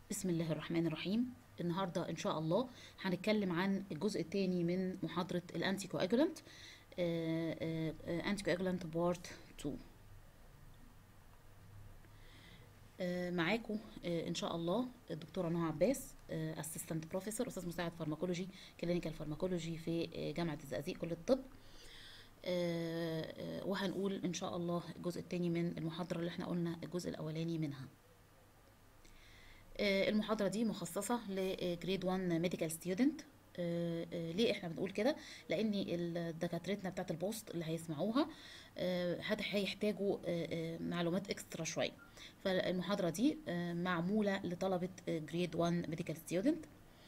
بسم الله الرحمن الرحيم. النهارده ان شاء الله هنتكلم عن الجزء الثاني من محاضره الانتي كواجولانت، انتي كواجولانت بارت 2. معاكم ان شاء الله الدكتوره نهى عباس، اسيستنت بروفيسور، استاذ مساعد فارماكولوجي كلينيكال فارماكولوجي في جامعه الزقازيق كليه الطب. وهنقول ان شاء الله الجزء الثاني من المحاضره اللي احنا قلنا الجزء الاولاني منها. المحاضرة دي مخصصة لجريد 1 ميديكال ستودنت. ليه احنا بنقول كده؟ لان دكاترتنا بتاعت البوست اللي هيسمعوها هيحتاجوا معلومات اكسترا شوية. فالمحاضرة دي معمولة لطلبة جريد 1 ميديكال ستودنت.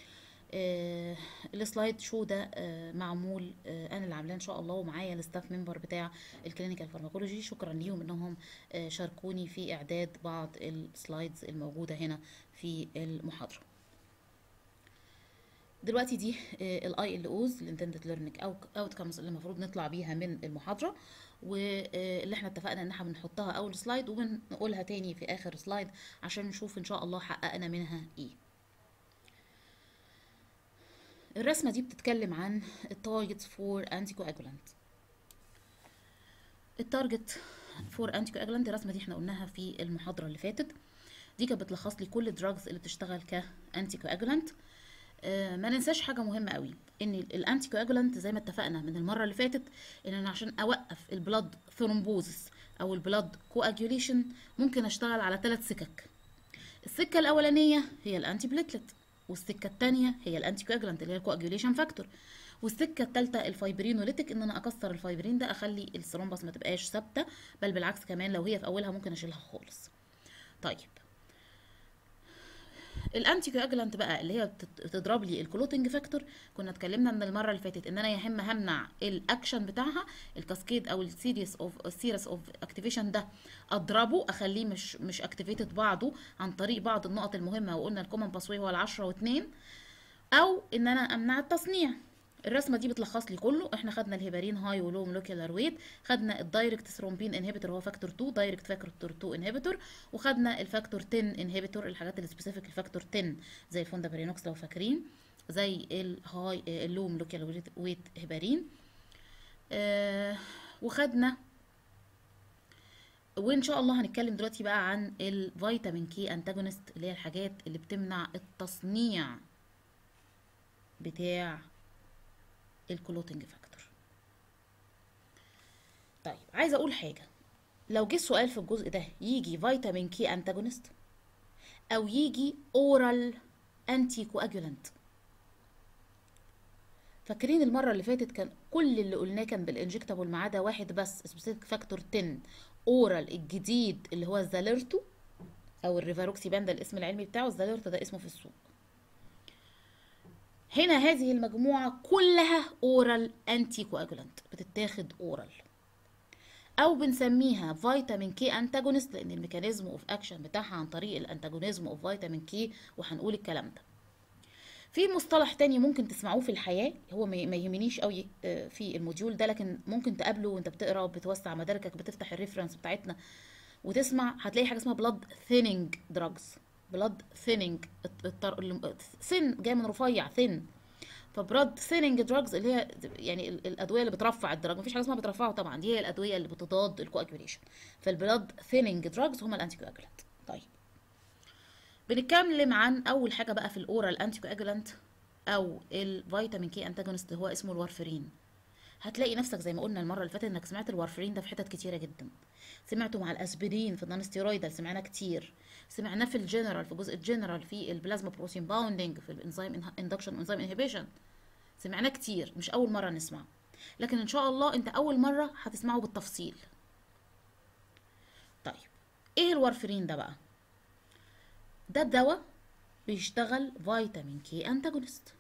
السلايد شو ده معمول انا اللي عاملاه ان شاء الله، ومعايا الستاف ممبر بتاع الكلينيكال فارماكولوجي. شكرا ليهم انهم شاركوني في اعداد بعض السلايدز الموجوده هنا في المحاضره. دلوقتي دي الاي ال اوز الانتندد ليرنينج اوتكمز اللي المفروض نطلع بيها من المحاضره، واللي احنا اتفقنا ان احنا بنحطها اول سلايد وبنقولها تاني في اخر سلايد عشان نشوف ان شاء الله حققنا منها ايه. الرسمة دي بتتكلم عن التارجتس فور انتي كواجولانت. التارجت فور انتي كواجولانت الرسمة دي احنا قلناها في المحاضرة اللي فاتت. دي كانت بتلخص لي كل الدراجز اللي بتشتغل كانتي كواجولانت. ما ننساش حاجة مهمة قوي، ان الانتي كواجولانت زي ما اتفقنا من المرة اللي فاتت ان انا عشان اوقف البلاد ثرومبوزس او البلاد كواجوليشن ممكن اشتغل على 3 سكك. السكة الأولانية هي الأنتي بليتلت، والسكة التانية هي الأنتي كواجولانت اللي هي الكواجوليشن فاكتور، والسكة التالتة الفايبرينوليتيك ان انا اكسر الفايبرين ده اخلي الثرومبس ما تبقاش ثابتة، بل بالعكس كمان لو هي في اولها ممكن اشيلها خالص. طيب الانتي كواجولانت بقى اللي هي بتضرب لي الكلوتنج فاكتور، كنا اتكلمنا من المره اللي فاتت ان انا يا اما همنع الاكشن بتاعها الكاسكيد او السيريس اوف اكتيفيشن ده، اضربه اخليه مش اكتيفيتد بعضه عن طريق بعض النقط المهمه، وقلنا الكومن باسوي هو ال10 و2، او ان انا امنع التصنيع. الرسمه دي بتلخص لي كله. احنا خدنا الهيبارين هاي ولو مولكيولار ويت، خدنا الدايركت ثرومبين انهبيتور هو فاكتور 2 دايركت فاكتور 2 انهبيتور، وخدنا الفاكتور 10 انهبيتور الحاجات السبيسيفيك الفاكتور 10 زي الفوندابرينوكس لو فاكرين، زي الهاي اللو مولكيولار ويت هيبارين. وخدنا، وان شاء الله هنتكلم دلوقتي بقى عن الفيتامين كي انتاجونست اللي هي الحاجات اللي بتمنع التصنيع بتاع الكلوتنج فاكتور. طيب عايزه اقول حاجه، لو جه السؤال في الجزء ده يجي فيتامين كي انتاجونست او يجي اورال انتي كواجولانت، فاكرين المره اللي فاتت كان كل اللي قلناه كان بالانجكتابل ما عدا واحد بس سبيسيفيك فاكتور 10 اورال الجديد اللي هو الزاليرتو او الريفاروكسيبان، ده الاسم العلمي بتاعه، الزاليرتو ده اسمه في السوق. هنا هذه المجموعه كلها اورال انتي كواجولانت بتتاخد اورال، او بنسميها فيتامين كي انتاجونست لان الميكانيزم اوف اكشن بتاعها عن طريق الانتاجونيزم اوف فيتامين كي، وهنقول الكلام ده. في مصطلح تاني ممكن تسمعوه في الحياة، هو ما يهمنيش قوي في الموديول ده، لكن ممكن تقابله وانت بتقرا وبتوسع مداركك، بتفتح الريفرنس بتاعتنا وتسمع، هتلاقي حاجه اسمها بلاد ثيننج دراجز. بلاد ثيننج، ثين جاي من رفيع، ثين، فبلاد ثيننج دراجز اللي هي يعني الادويه اللي بترفع الدرج، مفيش حاجه اسمها بترفعه طبعا، دي هي الادويه اللي بتضاد الكواجوليشن. فالبلاد ثيننج دراجز هم الانتي كواجولانت. طيب بنتكلم عن اول حاجه بقى في الاورال انتي كواجولانت او الفيتامين كي انتاجونست، هو اسمه الوارفرين. هتلاقي نفسك زي ما قلنا المره اللي فاتت انك سمعت الوارفرين ده في حتت كتيره جدا. سمعته مع الاسبرين في النون ستيرويدال، سمعناه كتير. سمعناه في الجنرال، في جزء الجنرال في البلازما بروتين باوندنج، في الانزيم اندكشن وانزيم انهبيشن، سمعناه كتير، مش اول مره نسمعه. لكن ان شاء الله انت اول مره هتسمعه بالتفصيل. طيب ايه الوارفرين ده بقى؟ ده دواء بيشتغل فيتامين كي انتاجونست.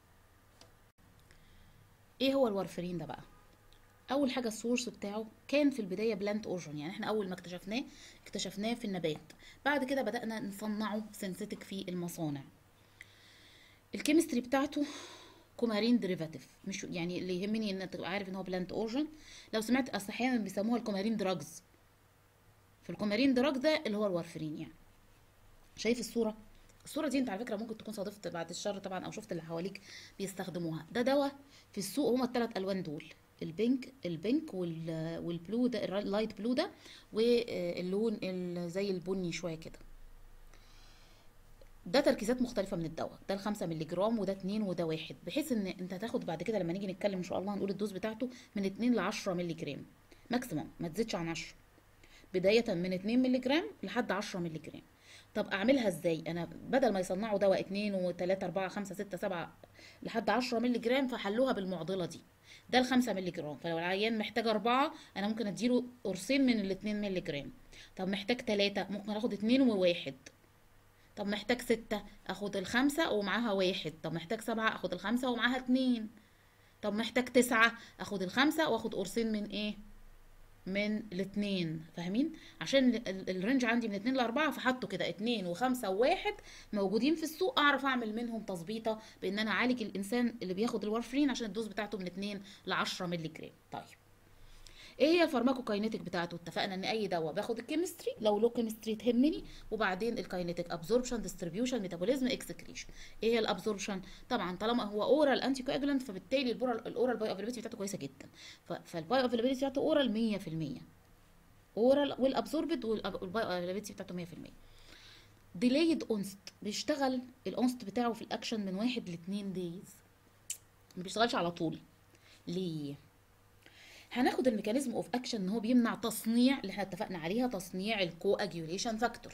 ايه هو الوارفرين ده بقى؟ اول حاجه السورس بتاعه كان في البدايه بلانت اورجن، يعني احنا اول ما اكتشفناه في النبات، بعد كده بدانا نصنعه سينثيتك في المصانع. الكيمستري بتاعته كومارين ديريفاتيف، مش يعني اللي يهمني ان تبقى عارف ان هو بلانت اورجن. لو سمعت اصل احيانا بيسموها الكومارين دراجز، في الكومارين دراج ده اللي هو الوارفرين. يعني شايف الصوره؟ الصوره دي انت على فكره ممكن تكون صادفت بعد الشر طبعا، او شفت اللي حواليك بيستخدموها. ده دواء في السوق، هما الثلاث الوان دول، البينك والبلو ده، اللايت بلو ده، واللون زي البني شويه كده. ده تركيزات مختلفة من الدواء، ده ال5 مللي جرام وده 2 وده 1، بحيث ان انت هتاخد بعد كده لما نيجي نتكلم ان شاء الله هنقول الدوز بتاعته من 2 ل 10 مللي جرام ماكسيموم، ما تزيدش عن 10، بداية من 2 مللي جرام لحد 10 مللي جرام. طب اعملها ازاي؟ انا بدل ما يصنعوا دواء 2 و3 4 5 6 7 لحد 10 مللي جرام، فحلوها بالمعضلة دي. ده ال5 مللي جرام، فلو العيان محتاج 4 انا ممكن اديله قرصين من ال2 مللي جرام. طب محتاج 3 ممكن اخد 2 و1. طب محتاج 6 اخد ال5 ومعاها 1. طب محتاج 7 اخد ال5 ومعاها 2. طب محتاج 9 اخد ال5 واخد قرصين من ايه؟ من الاتنين. فاهمين؟ عشان الرينج عندي من 2 ل4، فحطوا كده 2 و5 و1 موجودين في السوق، اعرف اعمل منهم تظبيطه بان انا اعالج الانسان اللي بياخد الوارفرين عشان الدوز بتاعته من 2 ل 10 مللي جرام. طيب ايه هي الفارماكوكاينيتك بتاعته؟ اتفقنا ان اي دواء باخد الكيمستري لو له كيمستري تهمني، وبعدين الكاينيتك ابزوربشن ديستريبيوشن ميتابوليزم اكسكريشن. ايه هي الابزوربشن؟ طبعا طالما هو اورال انتي كواجولانت فبالتالي الاورال بايو افيلابيلتي بتاعته كويسه جدا، فالبايو افيلابيلتي بتاعته اورال 100%، اورال والابزوربد والبايو افيلابيلتي بتاعته 100%. ديلايد اونست، بيشتغل الاونست بتاعه في الاكشن من 1 ل 2 دايز، ما بيشتغلش على طول. ليه؟ هناخد الميكانيزم اوف اكشن ان هو بيمنع تصنيع اللي احنا اتفقنا عليها، تصنيع الكواجيوليشن فاكتور.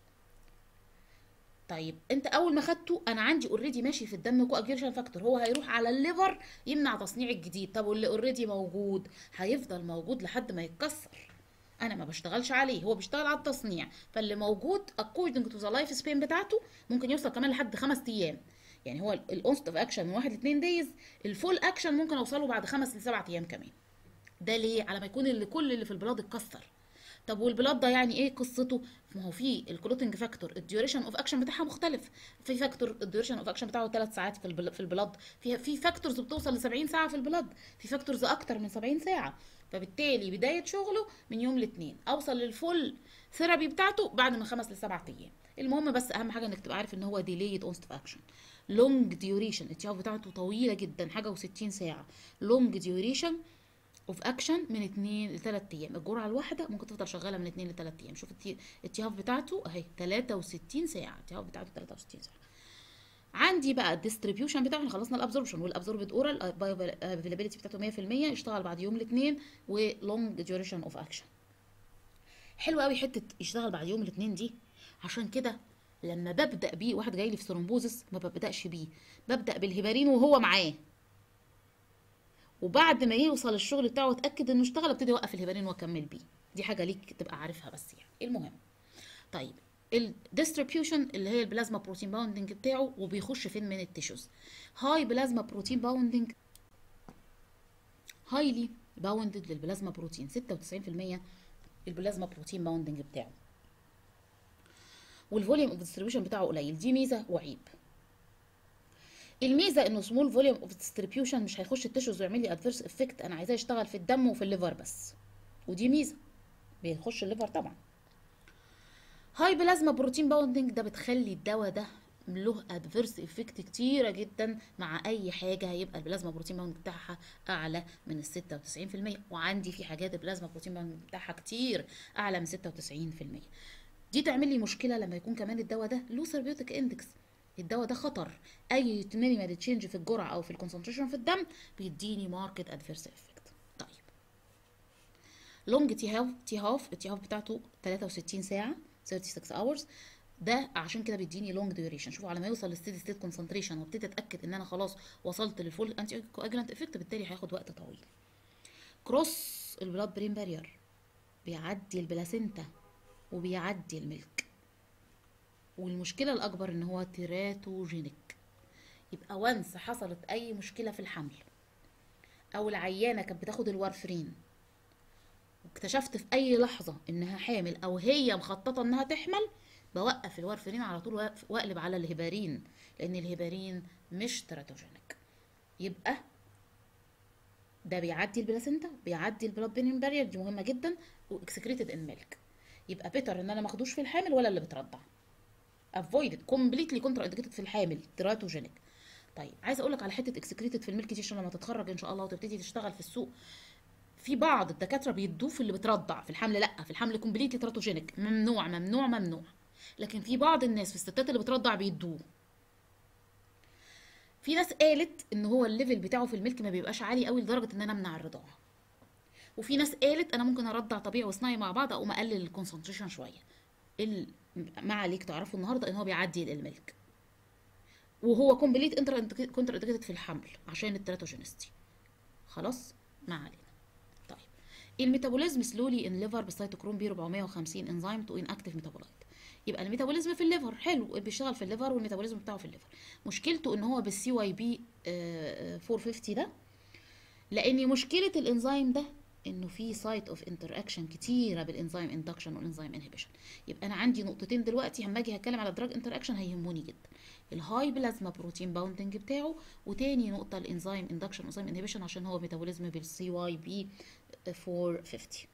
طيب انت اول ما خدته انا عندي اوريدي ماشي في الدم كواجيوليشن فاكتور، هو هيروح على الليفر يمنع تصنيع الجديد. طب واللي اوريدي موجود هيفضل موجود لحد ما يتكسر، انا ما بشتغلش عليه، هو بيشتغل على التصنيع. فاللي موجود according to the life span بتاعته ممكن يوصل كمان لحد 5 ايام. يعني هو الاونست اوف اكشن من 1 ل 2 دايز، الفول اكشن ممكن اوصله بعد 5 ل 7 ايام كمان. ده ليه؟ على ما يكون كل اللي في البلاد اتكسر. طب والبلاد ده يعني ايه قصته؟ ما هو في الكلوتنج فاكتور الديوريشن اوف اكشن بتاعها مختلف. في فاكتور الديوريشن اوف اكشن بتاعه 3 ساعات في البلاد، في فاكتورز بتوصل ل 70 ساعه في البلاد، في فاكتورز اكتر من 70 ساعه. فبالتالي بدايه شغله من يوم الاثنين، اوصل للفول ثيرابي بتاعته بعد من 5 ل 7 ايام. المهم بس اهم حاجه انك تبقى عارف ان هو ديليد اونست اوف اكشن، لونج ديوريشن، التياف بتاعته طويله جدا، حاجه و60 ساعه. لونج ديوريشن اوف اكشن من 2 ل 3 ايام، الجرعه الواحده ممكن تفضل شغاله من 2 ل 3 ايام. شوف التياف بتاعته اهي 63 ساعه، التياف بتاعته 63 ساعه. عندي بقى الديستريبيوشن بتاعه، احنا خلصنا الابزوربشن والابزوربد اورال بايو افيلابيلتي بتاعته 100%، يشتغل بعد يوم الاثنين، ولونج ديوريشن اوف اكشن. حلو قوي حته يشتغل بعد يوم الاثنين دي، عشان كده لما ببدا بيه واحد جاي لي في ثرومبوزس ما ببداش بيه، ببدا بالهيبارين وهو معاه، وبعد ما يوصل الشغل بتاعه واتاكد انه اشتغل ابتدي اوقف الهيبارين واكمل بيه. دي حاجه ليك تبقى عارفها بس يعني. المهم طيب الديستريبيوشن اللي هي البلازما بروتين باوندنج بتاعه، وبيخش فين من التيشوز. هاي بلازما بروتين باوندنج، هايلي باوندد للبلازما بروتين، 96% البلازما بروتين باوندنج بتاعه، والفوليوم اوف ديستريبيوشن بتاعه قليل. دي ميزه وعيب. الميزه انه سمول فوليوم اوف ديستريبيوشن مش هيخش التيشوز ويعمل لي ادفيرس افكت، انا عايزاه يشتغل في الدم وفي الليفر بس، ودي ميزه، بيخش الليفر طبعا. هاي بلازما بروتين باوندنج ده بتخلي الدواء ده له ادفيرس افكت كتيره جدا مع اي حاجه، هيبقى البلازما بروتين باوندنج بتاعها اعلى من ال 96%، وعندي في حاجات البلازما بروتين باوندنج بتاعها كتير اعلى من 96%. دي تعمل لي مشكله لما يكون كمان الدواء ده له ثيرابيوتيك اندكس، الدواء ده خطر، اي مينيمال تشينج في الجرعه او في الكونسنتريشن في الدم بيديني ماركت ادفيرس افكت. طيب لونج تي هاف بتاعته 63 ساعه، 36 hours. ده عشان كده بيديني لونج ديوريشن. شوفوا على ما يوصل للستيدي ستيت كونسنتريشن وابتدي اتاكد ان انا خلاص وصلت للفول انتي كواجلانت افكت، بالتالي هياخد وقت طويل. كروس البلاد برين بارير، بيعدي البلاسينتا وبيعدي الملك، والمشكله الاكبر ان هو تيراتوجينيك. يبقى وانس حصلت اي مشكله في الحمل، او العيانه كانت بتاخد الوارفرين واكتشفت في اي لحظه انها حامل او هي مخططه انها تحمل، بوقف الوارفرين على طول واقلب على الهيبارين، لان الهيبارين مش تيراتوجينيك. يبقى ده بيعدي البلاسينتا، بيعدي البلاد برين بارير، دي مهمه جدا، واكسكريتد ان ميلك. يبقى بيتر ان انا ماخدوش في الحامل ولا اللي بترضع. افويدد كومبليتلي كونترا انديكيتد في الحامل تيراتوجينيك. طيب عايزه اقول لك على حته اكسكريتد في الميلك دي عشان لما تتخرج ان شاء الله وتبتدي تشتغل في السوق، في بعض الدكاتره بيدوه في اللي بترضع، في الحمل لا، في الحمل كومبليتلي تيراتوجينيك، ممنوع ممنوع ممنوع. لكن في بعض الناس في الستات اللي بترضع بيدوه. في ناس قالت ان هو الليفل بتاعه في الميلك ما بيبقاش عالي قوي لدرجه ان انا امنع الرضاعه، وفي ناس قالت انا ممكن ارضع طبيعي وصناعي مع بعض او اقلل الكونسنتريشن شويه. ال... ما عليك تعرفوا النهارده ان هو بيعدي الميلك، وهو كومبليت كونتر انديكيتد في الحمل عشان التراتوجينستي. خلاص ما علينا. طيب الميتابوليزم سلولي ان ليفر بالسيتوكروم بي 450 انزيم تو ان اكتيف ميتابولايت. يبقى الميتابوليزم في الليفر حلو، بيشتغل في الليفر والميتابوليزم بتاعه في الليفر. مشكلته ان هو بالسي واي بي 450 ده، لان مشكله الانزيم ده انه في سايت اوف انتر اكشن كتيره بالانزيم اندكشن والانزيم انهبيشن. يبقى انا عندي نقطتين دلوقتي لما اجي هتكلم على دراج انتر اكشن هيهموني جدا، الهاي بلازما بروتين باوندنج بتاعه، وتاني نقطه الانزيم اندكشن والانزيم انهبيشن عشان هو ميتابوليزم بالسي واي بي 450.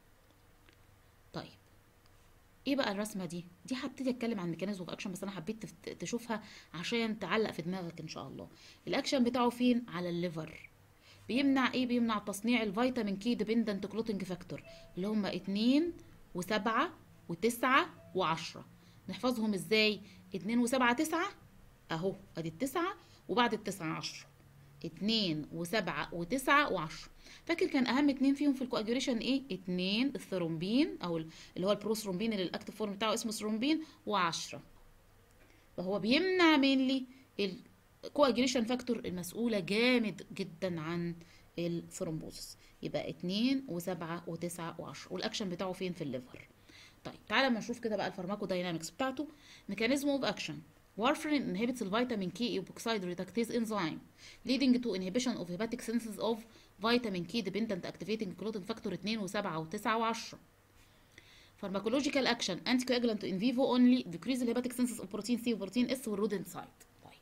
طيب ايه بقى الرسمه دي هبتدي اتكلم عن ميكانيزم اوف اكشن، بس انا حبيت تشوفها عشان تعلق في دماغك ان شاء الله. الاكشن بتاعه فين؟ على الليفر. بيمنع ايه؟ بيمنع تصنيع الفيتامين كي ديبندنت كلوتنج فاكتور اللي هم 2 و7 و9 و10. نحفظهم ازاي؟ 2 و7 9 اهو، ادي التسعة، وبعد التسعة 10. 2 و7 و9 و10. فاكر كان اهم اتنين فيهم في الكواجوليشن ايه؟ 2 الثرومبين او اللي هو البروثرومبين اللي الاكتيف فورم بتاعه اسمه ثرومبين، و10. فهو بيمنع مينلي الكواجوليشن فاكتور المسؤولة جامد جدا عن الثرومبوزس. يبقى 2 و7 و9 و10، والاكشن بتاعه فين؟ في الليفر. طيب تعالى اما نشوف كده بقى الفارماكو داينامكس بتاعته. ميكانيزم اوف اكشن: warfarin inhibits الفيتامين K epoxide reductase enzyme leading to inhibition of hepatic synthesis of vitamin K dependent activating clotting factor 2 و7 و9 و10. Pharmacological action: anticoagulant in vivo only, decrease the hepatic synthesis of protein C وبروتين S والرودنتسايد. طيب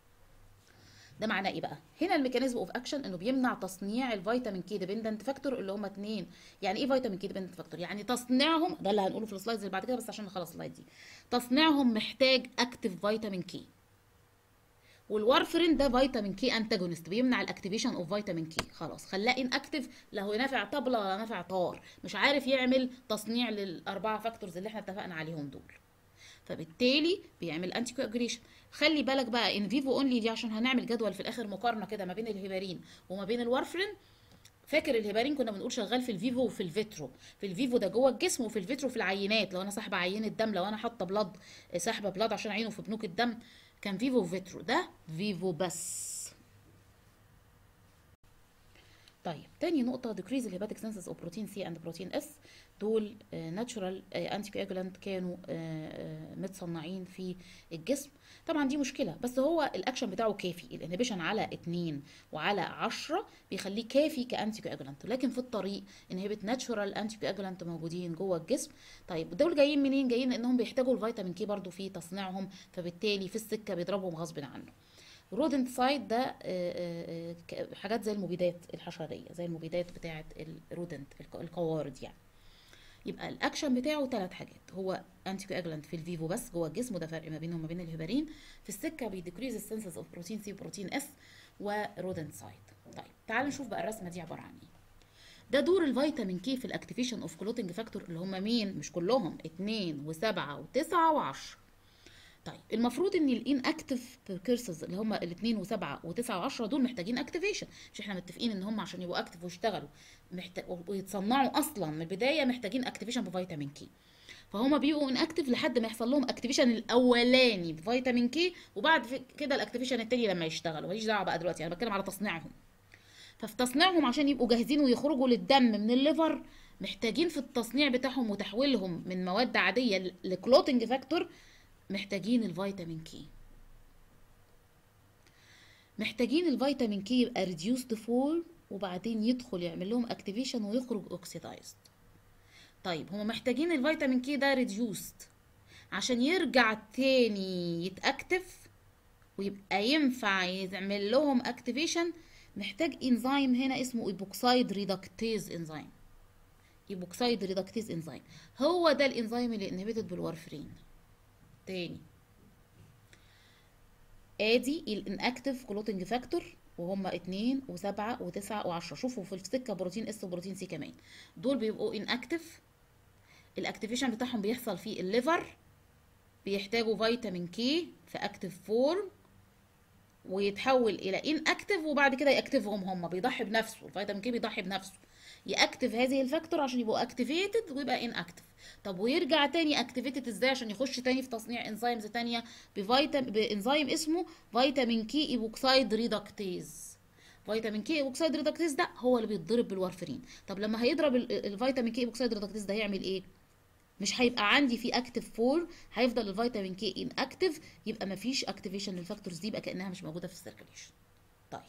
ده معناه ايه بقى؟ هنا الميكانيزم اوف اكشن انه بيمنع تصنيع الفيتامين كي ديبندنت فاكتور اللي هم 2. يعني ايه فيتامين كي ديبندنت فاكتور؟ يعني تصنيعهم، ده اللي هنقوله في السلايدز اللي بعد كده بس عشان نخلص السلايد دي. تصنيعهم محتاج اكتيف فيتامين كي، والوارفرين ده فيتامين كي انتاجونست بيمنع الاكتيفيشن اوف فيتامين كي. خلاص خلاه ان اكتيف، لا هو نافع طبله ولا نافع طار، مش عارف يعمل تصنيع للاربعه فاكتورز اللي احنا اتفقنا عليهم دول، فبالتالي بيعمل انتي كواجوليشن. خلي بالك بقى ان فيفو اونلي دي عشان هنعمل جدول في الاخر مقارنه كده ما بين الهيبارين وما بين الوارفرين. فاكر الهيبارين كنا بنقول شغال في الفيفو وفي الفيترو، في الفيفو ده جوه الجسم وفي الفيترو في العينات، لو انا ساحبه عينه دم، لو انا حاطه بلاد ساحبه بلاد عشان عينه في بنوك الدم، كان فيفو وفيترو. ده فيفو بس. طيب تاني نقطة decrease الهيباتيك سنسس اوف بروتين سي اند بروتين اس. دول ناتشورال انتي كواجولانت كانوا متصنعين في الجسم. طبعا دي مشكلة، بس هو الاكشن بتاعه كافي، الانهبيشن على 2 وعلى 10 بيخليه كافي كانتي كواجولانت، لكن في الطريق انهبت ناتشورال انتي كواجولانت موجودين جوه الجسم. طيب دول جايين منين؟ جايين لانهم بيحتاجوا الفيتامين كي برضو في تصنيعهم، فبالتالي في السكة بيضربهم غصب عنه. رودنتسايد ده حاجات زي المبيدات الحشريه، زي المبيدات بتاعه الرودنت القوارض يعني. يبقى الاكشن بتاعه 3 حاجات: هو انتي كواجولانت في الفيفو بس جوه الجسم، وده فرق ما بينه وما بين الهيبارين. في السكه بيديكريز السنسس اوف بروتين سي وبروتين اس ورودنتسايد. طيب تعالوا نشوف بقى الرسمه دي عباره عن ايه. ده دور الفيتامين كي في الاكتيفيشن اوف كلوتنج فاكتور اللي هم مين؟ مش كلهم، 2 و7 و9 و10. طيب المفروض ان الان اكتف بريكورسرز اللي هم الاثنين و7 و9 و10 دول محتاجين اكتيفيشن، مش احنا متفقين ان هم عشان يبقوا اكتف ويشتغلوا ويتصنعوا اصلا من البدايه محتاجين اكتيفيشن بفيتامين كي. فهم بيبقوا ان اكتف لحد ما يحصل لهم اكتيفيشن الاولاني بفيتامين كي، وبعد كده الاكتيفيشن التاني لما يشتغلوا. ماليش دعوه بقى دلوقتي، انا بتكلم على تصنيعهم. ففي تصنيعهم عشان يبقوا جاهزين ويخرجوا للدم من الليفر، محتاجين في التصنيع بتاعهم وتحويلهم من مواد عاديه لكلوتنج فاكتور، محتاجين الفيتامين كي. محتاجين الفيتامين كي يبقى ريديوسد فورم وبعدين يدخل يعمل لهم اكتيفيشن ويخرج اوكسيدايزد. طيب هما محتاجين الفيتامين كي ده ريديوسد عشان يرجع تاني يتاكتف ويبقى ينفع يعمل لهم اكتيفيشن. محتاج انزيم هنا اسمه ايبوكسايد ريدكتيز انزيم. ايبوكسايد ريدكتيز انزيم هو ده الانزيم اللي انهبيتد بالوارفرين. تاني ادي الانكتيف كلوتنج فاكتور، وهم 2 و7 و9 و10. شوفوا في السكه بروتين اس وبروتين سي كمان، دول بيبقوا انكتيف. الاكتيفيشن بتاعهم بيحصل في الليفر، بيحتاجوا فيتامين كي في اكتيف فورم، ويتحول الى ان اكتف، وبعد كده ياكتفهم هم، بيضحي بنفسه. الفيتامين كي بيضحي بنفسه ياكتف هذه الفاكتور عشان يبقوا اكتيفيتد ويبقى ان اكتف. طب ويرجع تاني اكتيفيتد ازاي؟ عشان يخش تاني في تصنيع انزيمز تانية بانزيم اسمه فيتامين كي ايبوكسايد ريدكتيز. فيتامين كي ايبوكسايد ريدكتيز ده هو اللي بيتضرب بالورفرين. طب لما هيضرب الفيتامين كي ايبوكسايد ريدكتيز ده هيعمل ايه؟ مش هيبقى عندي في اكتف فور، هيفضل الفيتامين كي ان اكتف، يبقى مفيش اكتيفيشن للفاكتورز دي، يبقى كانها مش موجوده في السيركيليشن. طيب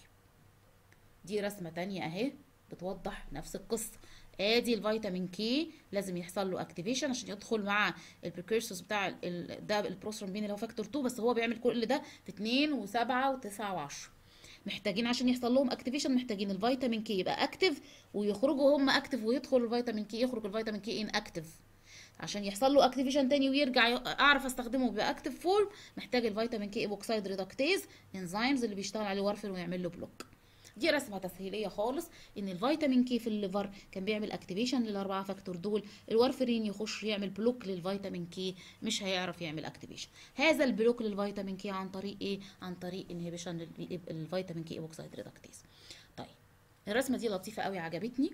دي رسمه تانية اهي بتوضح نفس القصه. ادي الفيتامين كي لازم يحصل له اكتيفيشن عشان يدخل مع البريكورسورز بتاع ده البروثرومبين اللي هو فاكتور 2، بس هو بيعمل كل ده في 2 و7 و9 و10. محتاجين عشان يحصل لهم اكتيفيشن، محتاجين الفيتامين كي يبقى اكتف، ويخرجوا هم اكتف، ويدخل الفيتامين كي، يخرج الفيتامين كي ان اكتف. عشان يحصل له اكتيفيشن تاني ويرجع اعرف استخدمه باكتيف فورم، محتاج الفيتامين كي ايبوكسايد ريدكتيز انزيمز اللي بيشتغل عليه وارفرين ويعمل له بلوك. دي رسمه تسهيليه خالص، ان الفيتامين كي في الليفر كان بيعمل اكتيفيشن للاربعه فاكتور دول، الوارفرين يخش يعمل بلوك للفيتامين كي، مش هيعرف يعمل اكتيفيشن. هذا البلوك للفيتامين كي عن طريق ايه؟ عن طريق انهبيشن للفيتامين كي ايبوكسايد ريدكتيز. طيب الرسمه دي لطيفه قوي عجبتني.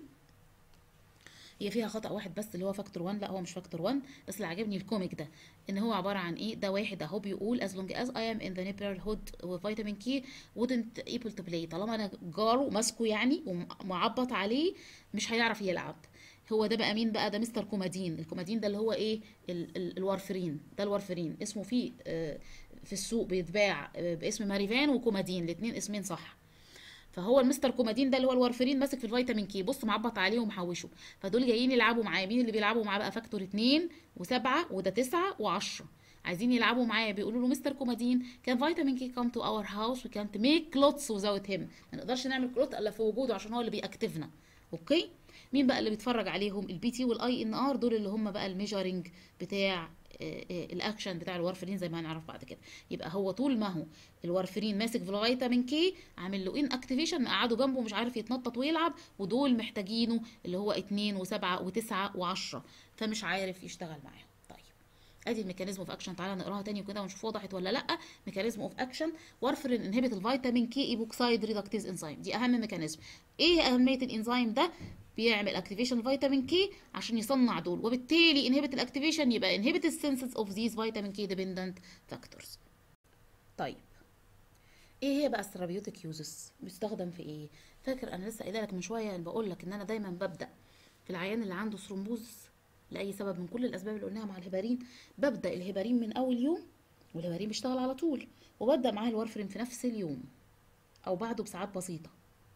هي فيها خطأ واحد بس اللي هو فاكتور 1، لا هو مش فاكتور 1، بس اللي عجبني الكوميك ده ان هو عباره عن ايه. ده واحد اهو بيقول as long as I am in the neighborhood وفيتامين كي wouldn't able to play. طالما انا جاره ماسكه يعني ومعبط عليه مش هيعرف يلعب. هو ده بقى مين بقى؟ ده مستر كومادين. الكومادين ده اللي هو ايه؟ الوارفرين. ده الوارفرين اسمه فيه في السوق بيتباع باسم ماريفان وكومادين، الاثنين اسمين صح. فهو المستر كومادين ده اللي هو الوارفرين ماسك في الفيتامين كي، بص معبط عليه ومحوشه. فدول جايين يلعبوا معاه. مين اللي بيلعبوا معاه بقى؟ فاكتور 2 و7 وده 9 و10. عايزين يلعبوا معاه، بيقولوا له مستر كومادين كان فيتامين كي كام تو اور هاوس وي كانت ميك كلوتس وزاوت هيم. ما نقدرش نعمل كلوت الا في وجوده عشان هو اللي بيأكتفنا. اوكي. مين بقى اللي بيتفرج عليهم؟ البي تي والاي ان ار، دول اللي هم بقى الميجرنج بتاع الاكشن بتاع الوارفرين زي ما هنعرف بعد كده. يبقى هو طول ما هو الوارفرين ماسك في الفيتامين كي عامل له ان اكتيفيشن، مقعده جنبه مش عارف يتنطط ويلعب، ودول محتاجينه اللي هو 2 و7 و9 و10، فمش عارف يشتغل معاهم. طيب ادي الميكانيزم اوف اكشن، تعالى نقراها تاني وكده ونشوف وضحت ولا لا. ميكانيزم اوف اكشن: وارفرين انهبت الفيتامين كي ايبوكسايد ريدكتيز انزيم. دي اهم ميكانيزم. ايه اهميه الانزيم ده؟ بيعمل اكتيفيشن فيتامين كي عشان يصنع دول، وبالتالي انهبت الاكتيفيشن يبقى انهبت السينثيس اوف ذيز فيتامين كي ديبندنت فاكتورز. طيب ايه هي بقى الثيرابيوتيك يوزز؟ بيستخدم في ايه؟ فاكر انا لسه قايله لك من شويه، بقول لك ان انا دايما ببدا في العيان اللي عنده ثرومبوز لاي سبب من كل الاسباب اللي قلناها مع الهيبارين، ببدا الهيبارين من اول يوم، والهيبارين بيشتغل على طول، وببدا معاه الوارفرين في نفس اليوم او بعده بساعات بسيطه.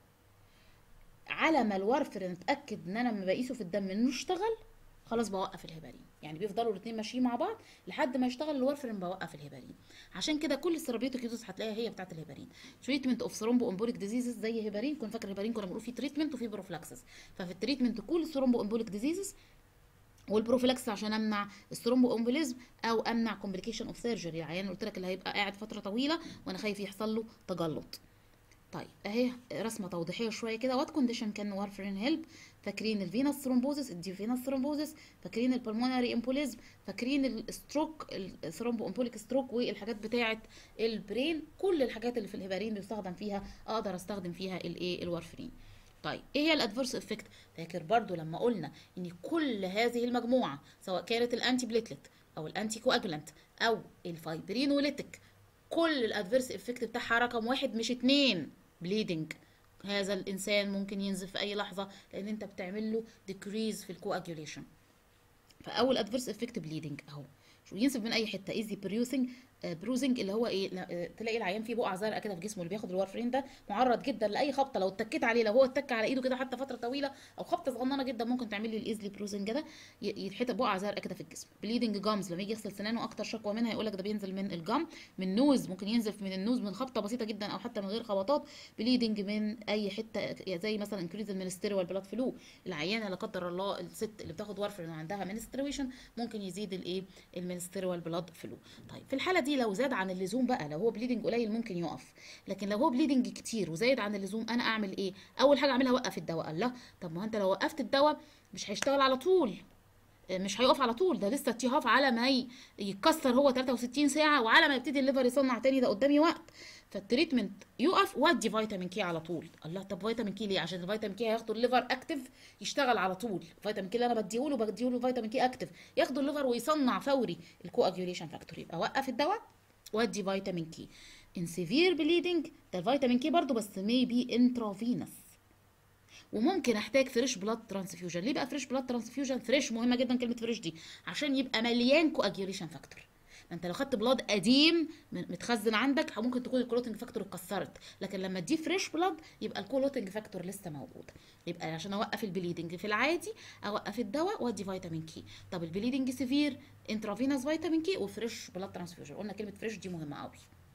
على ما الوارفرين اتاكد ان انا لما بقيسه في الدم انه اشتغل، خلاص بوقف الهيبارين. يعني بيفضلوا الاثنين ماشيين مع بعض لحد ما يشتغل الوارفرين، بوقف الهيبارين. عشان كده كل الثيرابيوتيك يوزز هتلاقيها هي بتاعه الهيبارين. تريتمنت اوف ثرومبو امبوليك ديزيزز زي هيبارين، كنت فاكر هيبارين كنا بنقول فيه تريتمنت وفيه بروفلاكسس. ففي التريتمنت كل الثرومبو امبوليك ديزيزز، والبروفيلاكس عشان امنع الثرومبو امبوليزم او امنع كومبليكيشن اوف سيرجري. العيان قلت لك اللي هيبقى قاعد فتره طويله وانا خايف يحصل له تجلط. طيب اهي رسمه توضيحيه شويه كده. وات كونديشن كان وارفرين هيلب؟ فاكرين الفينس ثرومبوزس، الديفينس ثرومبوزس، فاكرين البلمونري امبوليزم، فاكرين الستروك، الثرومبو امبوليك ستروك، والحاجات بتاعه البرين. كل الحاجات اللي في الهيبارين بيستخدم فيها اقدر استخدم فيها الايه؟ الوارفرين. طيب ايه هي الادفيرس افكت؟ فاكر برضو لما قلنا ان كل هذه المجموعه سواء كانت الانتي بليتلت او الانتي كواجولانت او الفايبرينوليتيك، كل الادفيرس افكت بتاعها رقم واحد مش اتنين: بليدنج. هذا الانسان ممكن ينزف في اي لحظه لان انت بتعمل له ديكريز في الكواجوليشن. فاول ادفيرس افكت بليدنج اهو. شو ينسف من اي حته. ايزي بريوسنج، بروزنج اللي هو ايه؟ تلاقي العيان فيه بقع زرقاء كده في جسمه. اللي بياخد الوارفرين ده معرض جدا لاي خبطه، لو اتكيت عليه، لو هو اتك على ايده كده حتى فتره طويله او خبطه صغننه جدا ممكن تعمل لي الايزلي بروزنج ده، يتحط بقع زرقاء كده في الجسم. بليدنج جامز، لما يجي يغسل سنانه اكتر شكوى منها يقول لك ده بينزل من الجام. من نوز، ممكن ينزف من النوز من خبطه بسيطه جدا او حتى من غير خبطات. بليدنج من اي حته زي مثلا انكريز المنستيريال بلاد فلو. العيانه لا قدر الله الست اللي بتاخد وارفرين وعندها منسترويشن ممكن يزيد الايه؟ المنستيريال بلاد فلو. طيب في الحاله دي دي لو زاد عن اللزوم بقى، لو هو بليدنج قليل ممكن يقف، لكن لو هو بليدنج كتير وزايد عن اللزوم انا اعمل ايه؟ اول حاجه اعملها اوقف الدواء. الله، طب ما انت لو وقفت الدواء مش هيشتغل على طول، مش هيقف على طول، ده لسه التيهاف على ما يتكسر هو 63 ساعه، وعلى ما يبتدي الليفر يصنع تاني ده قدامي وقت. فالتريتمنت يقف وادي فيتامين كي على طول. الله، طب فيتامين كي ليه؟ عشان الفيتامين كي هياخدوا الليفر اكتف يشتغل على طول. الفيتامين كي اللي انا بديهوله فيتامين كي اكتف ياخدوا الليفر ويصنع فوري الكواجيوليشن فاكتور. يبقى وقف الدواء وادي فيتامين كي. ان سيفير بليدنج ده الفيتامين كي برضو بس ميبي انترافينس، وممكن احتاج فريش بلاد ترانسفيوجن. ليه بقى فريش بلاد ترانسفيوجن؟ فريش مهمه جدا كلمه فريش دي، عشان يبقى مليان كواجيوليشن فاكتور. انت لو خدت بلاد قديم متخزن عندك ممكن تكون الكلوتنج فاكتور اتكسرت، لكن لما تديه فريش بلاد يبقى الكلوتنج فاكتور لسه موجود. يبقى عشان اوقف البليدنج في العادي اوقف الدواء وادي فيتامين كي. طب البليدنج سيفير، انترافينوس فيتامين كي وفريش بلاد ترانسفيوجن. قلنا كلمه فريش دي مهمه قوي.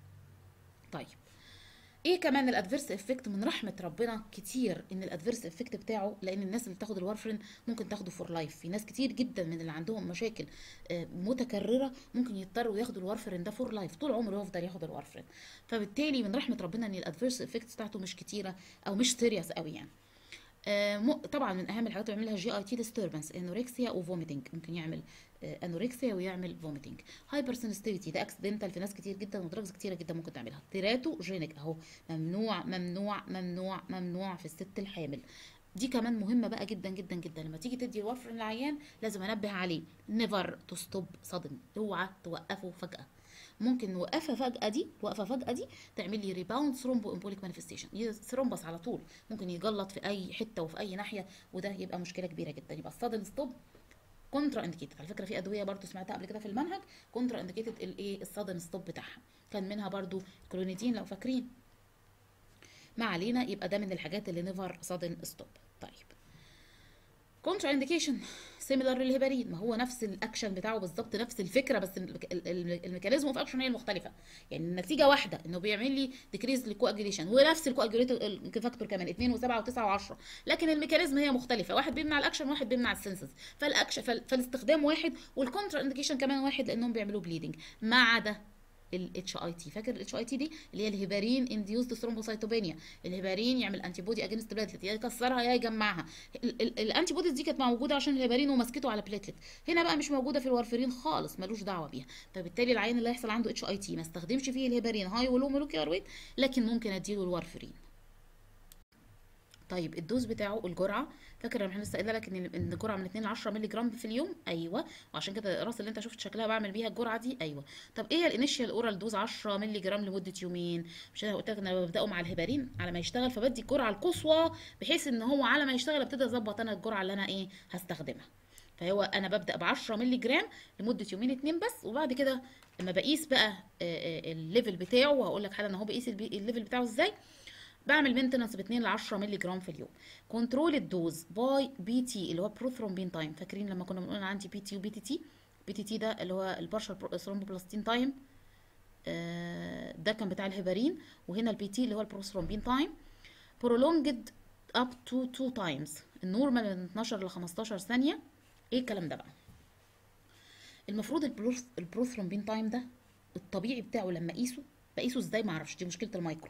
طيب ايه كمان الادفيرس افكت؟ من رحمه ربنا كتير ان الادفيرس افكت بتاعه، لان الناس اللي بتاخد الوارفرين ممكن تاخده فور لايف. في ناس كتير جدا من اللي عندهم مشاكل متكرره ممكن يضطروا ياخدوا الوارفرين ده فور لايف، طول عمره يفضل ياخد الوارفرين. فبالتالي من رحمه ربنا ان الادفيرس افكت بتاعته مش كتيره او مش سيريس قوي يعني. طبعا من اهم الحاجات اللي بيعملها جي اي تي ديستربنس، انوركسيا وفوميتنج، ممكن يعمل انوركسيا ويعمل فوميتنج. هايبر سنسيتيفيتي ده اكسيدنتال في ناس كتير جدا، ودراجز كتيره جدا ممكن تعملها. تيراتوجينيك اهو، ممنوع ممنوع ممنوع ممنوع في الست الحامل. دي كمان مهمه بقى جدا جدا جدا. لما تيجي تدي الوارفرين للعيان لازم انبه عليه، نيفر تو ستوب صدم، اوعى توقفه فجاه. ممكن نوقفها فجأة دي، وقفة فجأة دي تعمل لي ريباوند ثرومبو امبوليك مانيفستيشن، ثرومبس على طول ممكن يجلط في اي حته وفي اي ناحيه، وده يبقى مشكله كبيره جدا. يبقى السادن ستوب كونترا انديكيتد. على فكره في ادويه برضو سمعتها قبل كده في المنهج كونترا انديكيتد الايه السادن ستوب بتاعها، كان منها برضو كلونيدين لو فاكرين. ما علينا، يبقى ده من الحاجات اللي نيفر سادن ستوب. طيب كونترا انديكيشن سيميلار للهيبارين، ما هو نفس الاكشن بتاعه بالظبط، نفس الفكره، بس الميكانيزم اوف اكشن هي المختلفه. يعني النتيجه واحده، انه بيعمل لي ديكريز للكواجيوليشن، ونفس الكواجيوليتور فاكتور كمان 2 و7 و9 و10، لكن الميكانيزم هي مختلفه، واحد بيمنع الاكشن وواحد بيمنع السنسز. فالاكشن فالاستخدام واحد، والكونترا انديكيشن كمان واحد، لانهم بيعملوا بليدنج. ما عدا الاتش اي تي. فاكر الاتش اي تي دي اللي هي الهيبارين انديوزد ثرومبوسايتوبينيا؟ الهيبارين يعمل انتي بودي اجينست بلاتلت، يا يكسرها يا يجمعها. الانتي بوديز دي كانت موجوده عشان الهيبارين ومسكته على بلاتلت، هنا بقى مش موجوده في الوارفرين خالص، ملوش دعوه بيها. فبالتالي العيان اللي هيحصل عنده اتش اي تي ما استخدمش فيه الهيبارين هاي ولو مولكيولار ويت، لكن ممكن اديله الوارفرين. طيب الدوز بتاعه، الجرعه، فاكر لما احنا لسه قايله لك ان الجرعه من 2 ل 10 مللي جرام في اليوم؟ ايوه، وعشان كده الراس اللي انت شفت شكلها بعمل بيها الجرعه دي. ايوه. طب ايه الانيشال اورال دوز؟ 10 مللي جرام لمده يومين. مش انا قلت لك انا ببداه مع الهيبارين على ما يشتغل، فبدي الجرعه القصوى بحيث ان هو على ما يشتغل ابتدي اظبط انا الجرعه اللي انا ايه هستخدمها. فهو انا ببدا ب 10 مللي جرام لمده يومين اتنين بس، وبعد كده لما بقيس بقى الليفل بتاعه، وهقول لك حالا ان هو بقيس الليفل بتاعه ازاي. بعمل مينتنس ب 2 ل 10 مللي جرام في اليوم. كنترول الدوز باي بي تي اللي هو بروثرومبين تايم. فاكرين لما كنا بنقول انا عندي بي تي وبي تي تي؟ بي تي تي ده اللي هو البارشال ثرومبوبلاستين تايم، ده كان بتاع الهيبارين، وهنا البي تي اللي هو البروثرومبين تايم. prolonged up to 2 times، النورمال من 12 ل 15 ثانيه. ايه الكلام ده بقى؟ المفروض البروثرومبين تايم ده الطبيعي بتاعه لما بقيسه ازاي؟ ما اعرفش، دي مشكله المايكرو.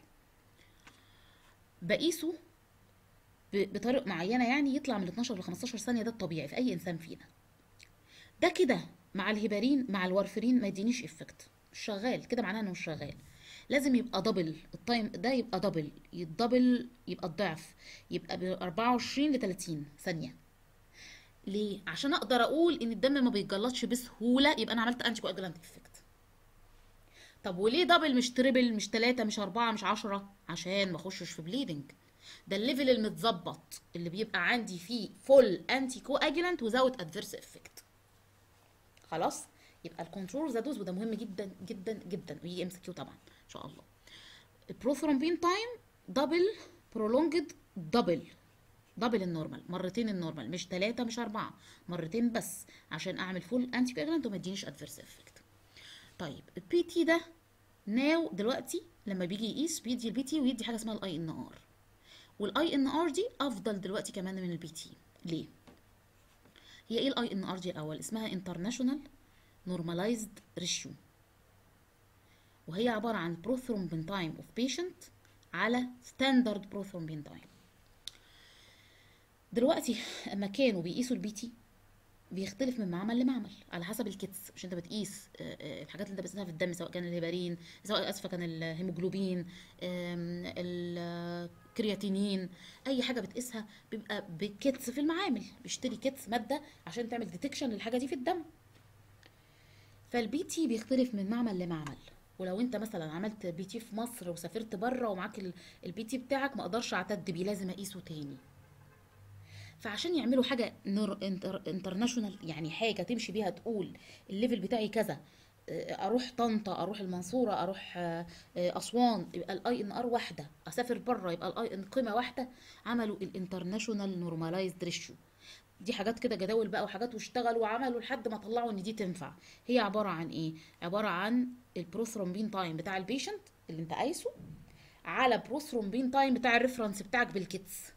بقيسه بطريقه معينه، يعني يطلع من 12 ل 15 ثانيه، ده الطبيعي في اي انسان فينا. ده كده مع الهيبارين مع الوارفرين ما يدينيش افكت، مش شغال كده، معناه انه مش شغال. لازم يبقى دبل التايم ده، يبقى دبل، يتدبل، يبقى الضعف، يبقى ب 24 ل 30 ثانيه. ليه؟ عشان اقدر اقول ان الدم ما بيتجلطش بسهوله، يبقى انا عملت انتي كواجولانت افكت. طب وليه دبل مش تريبل مش 3 مش 4 مش 10؟ عشان ما اخشش في بليدنج. ده الليفل المتظبط اللي بيبقى عندي فيه فول انتي كواجولانت وزاوت ادفيرس افكت. خلاص، يبقى الكنترول ذا دوز، وده مهم جدا جدا جدا، ويجي ام سي كيو طبعا ان شاء الله. البروثرومبين تايم دبل، برولونجد دبل النورمال، مرتين النورمال، مش 3 مش 4، مرتين بس، عشان اعمل فول انتي كواجولانت وما يدينيش ادفيرس افكت. طيب البي تي ده ناو دلوقتي لما بيجي يقيس بيدي البي تي ويدي حاجه اسمها الاي ان ار، والاي ان ار دي افضل دلوقتي كمان من البي تي. ليه؟ هي ايه الاي ان ار دي الاول؟ اسمها انترناشونال نورماليزد ريشيو. وهي عباره عن بروثرومبين تايم اوف بيشنت على ستاندرد بروثرومبين تايم. دلوقتي اما كانوا بيقيسوا البي تي بيختلف من معمل لمعمل على حسب الكيتس. مش انت بتقيس الحاجات اللي انت بتقيسها في الدم، سواء كان الهيبارين، سواء اسفه كان الهيموجلوبين، الكرياتينين، اي حاجه بتقيسها بيبقى بكيتس في المعامل، بيشتري كيتس ماده عشان تعمل ديتكشن للحاجه دي في الدم. فالبي تي بيختلف من معمل لمعمل. ولو انت مثلا عملت بي تي في مصر وسافرت بره ومعاك البي تي بتاعك، ما اقدرش اعتد بيه، لازم اقيسه تاني. فعشان يعملوا حاجه انترناشونال، يعني حاجه تمشي بيها تقول الليفل بتاعي كذا، اروح طنطا، اروح المنصوره، اروح اسوان، يبقى الاي ان ار واحده، اسافر بره يبقى الاي ان قيمه واحده، عملوا الانترناشونال نورماليزد ريشيو. دي حاجات كده جداول بقى وحاجات، واشتغلوا وعملوا لحد ما طلعوا ان دي تنفع. هي عباره عن ايه؟ عباره عن البروثرومبين تايم بتاع البيشنت اللي انت قايسه على بروثرومبين تايم بتاع الريفرنس بتاعك بالكيتس.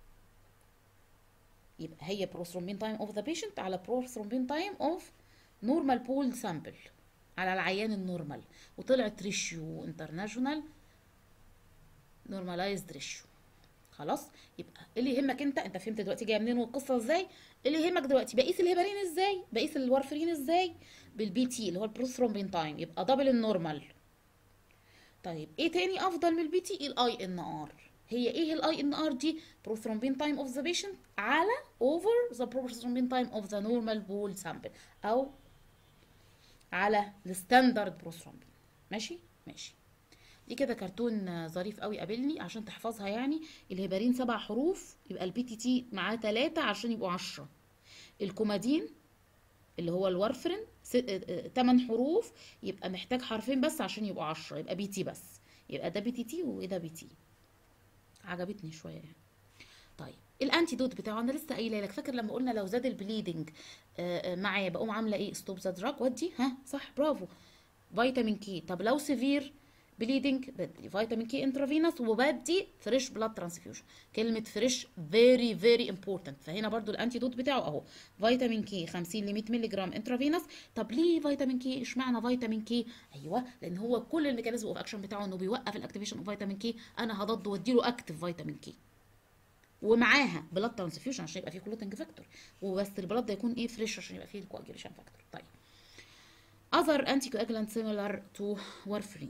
يبقى هي بروثرومبين تايم اوف ذا بيشنت على بروثرومبين تايم اوف نورمال بول سامبل على العيان النورمال، وطلعت ريشيو انترناشونال نورماليزد ريشيو. خلاص، يبقى اللي يهمك انت فهمت دلوقتي جايه منين والقصه ازاي. اللي يهمك دلوقتي بقيس الهيبارين ازاي، بقيس الوارفرين ازاي، بالبي تي اللي هو البروثرومبين تايم، يبقى دبل النورمال. طيب ايه تاني افضل من البي تي؟ الاي ان ار. هي ايه الاي ان ار دي؟ بروثرومبين تايم اوف ذا بيشنت على اوفر ذا بروثرومبين تايم اوف ذا نورمال بول سامبل، او على الستاندرد بروثرومبين. ماشي ماشي. دي كده كرتون ظريف قوي قابلني عشان تحفظها. يعني الهيبارين 7 حروف، يبقى البي تي تي معاه 3 عشان يبقوا 10. الكومادين اللي هو الوارفرين 8 حروف، يبقى محتاج حرفين بس عشان يبقوا 10، يبقى بي تي بس. يبقى ده بي تي تي وده بي تي. عجبتني شويه يعني. طيب الانتيدوت بتاعه انا لسه قايله لك، فاكر لما قلنا لو زاد البليدنج معايا بقوم عامله ايه؟ ستوب ذا دراج، ودي ها صح، برافو، فيتامين كي. طب لو سيفير بليدنج بدي فيتامين كي انترافينوس، وبدي فريش بلاد ترانسفيوجن. كلمه فريش فيري فيري امبورتنت. فهنا برضو الانتيدوت بتاعه اهو، فيتامين كي 50 ل 100 مللي جرام انترافينوس. طب ليه فيتامين كي؟ اشمعنى فيتامين كي؟ ايوه، لان هو كل الميكانيزم اوف اكشن بتاعه انه بيوقف الاكتيفيشن اوف فيتامين كي. انا هضد واديله اكتف فيتامين كي، ومعاها بلاد ترانسفيوجن عشان يبقى فيه كلوتنج فاكتور، وبس البلاد ده يكون ايه؟ فريش عشان يبقى فيه الكواجيوليشن فاكتور. طيب other anticoagulant similar to warfarin.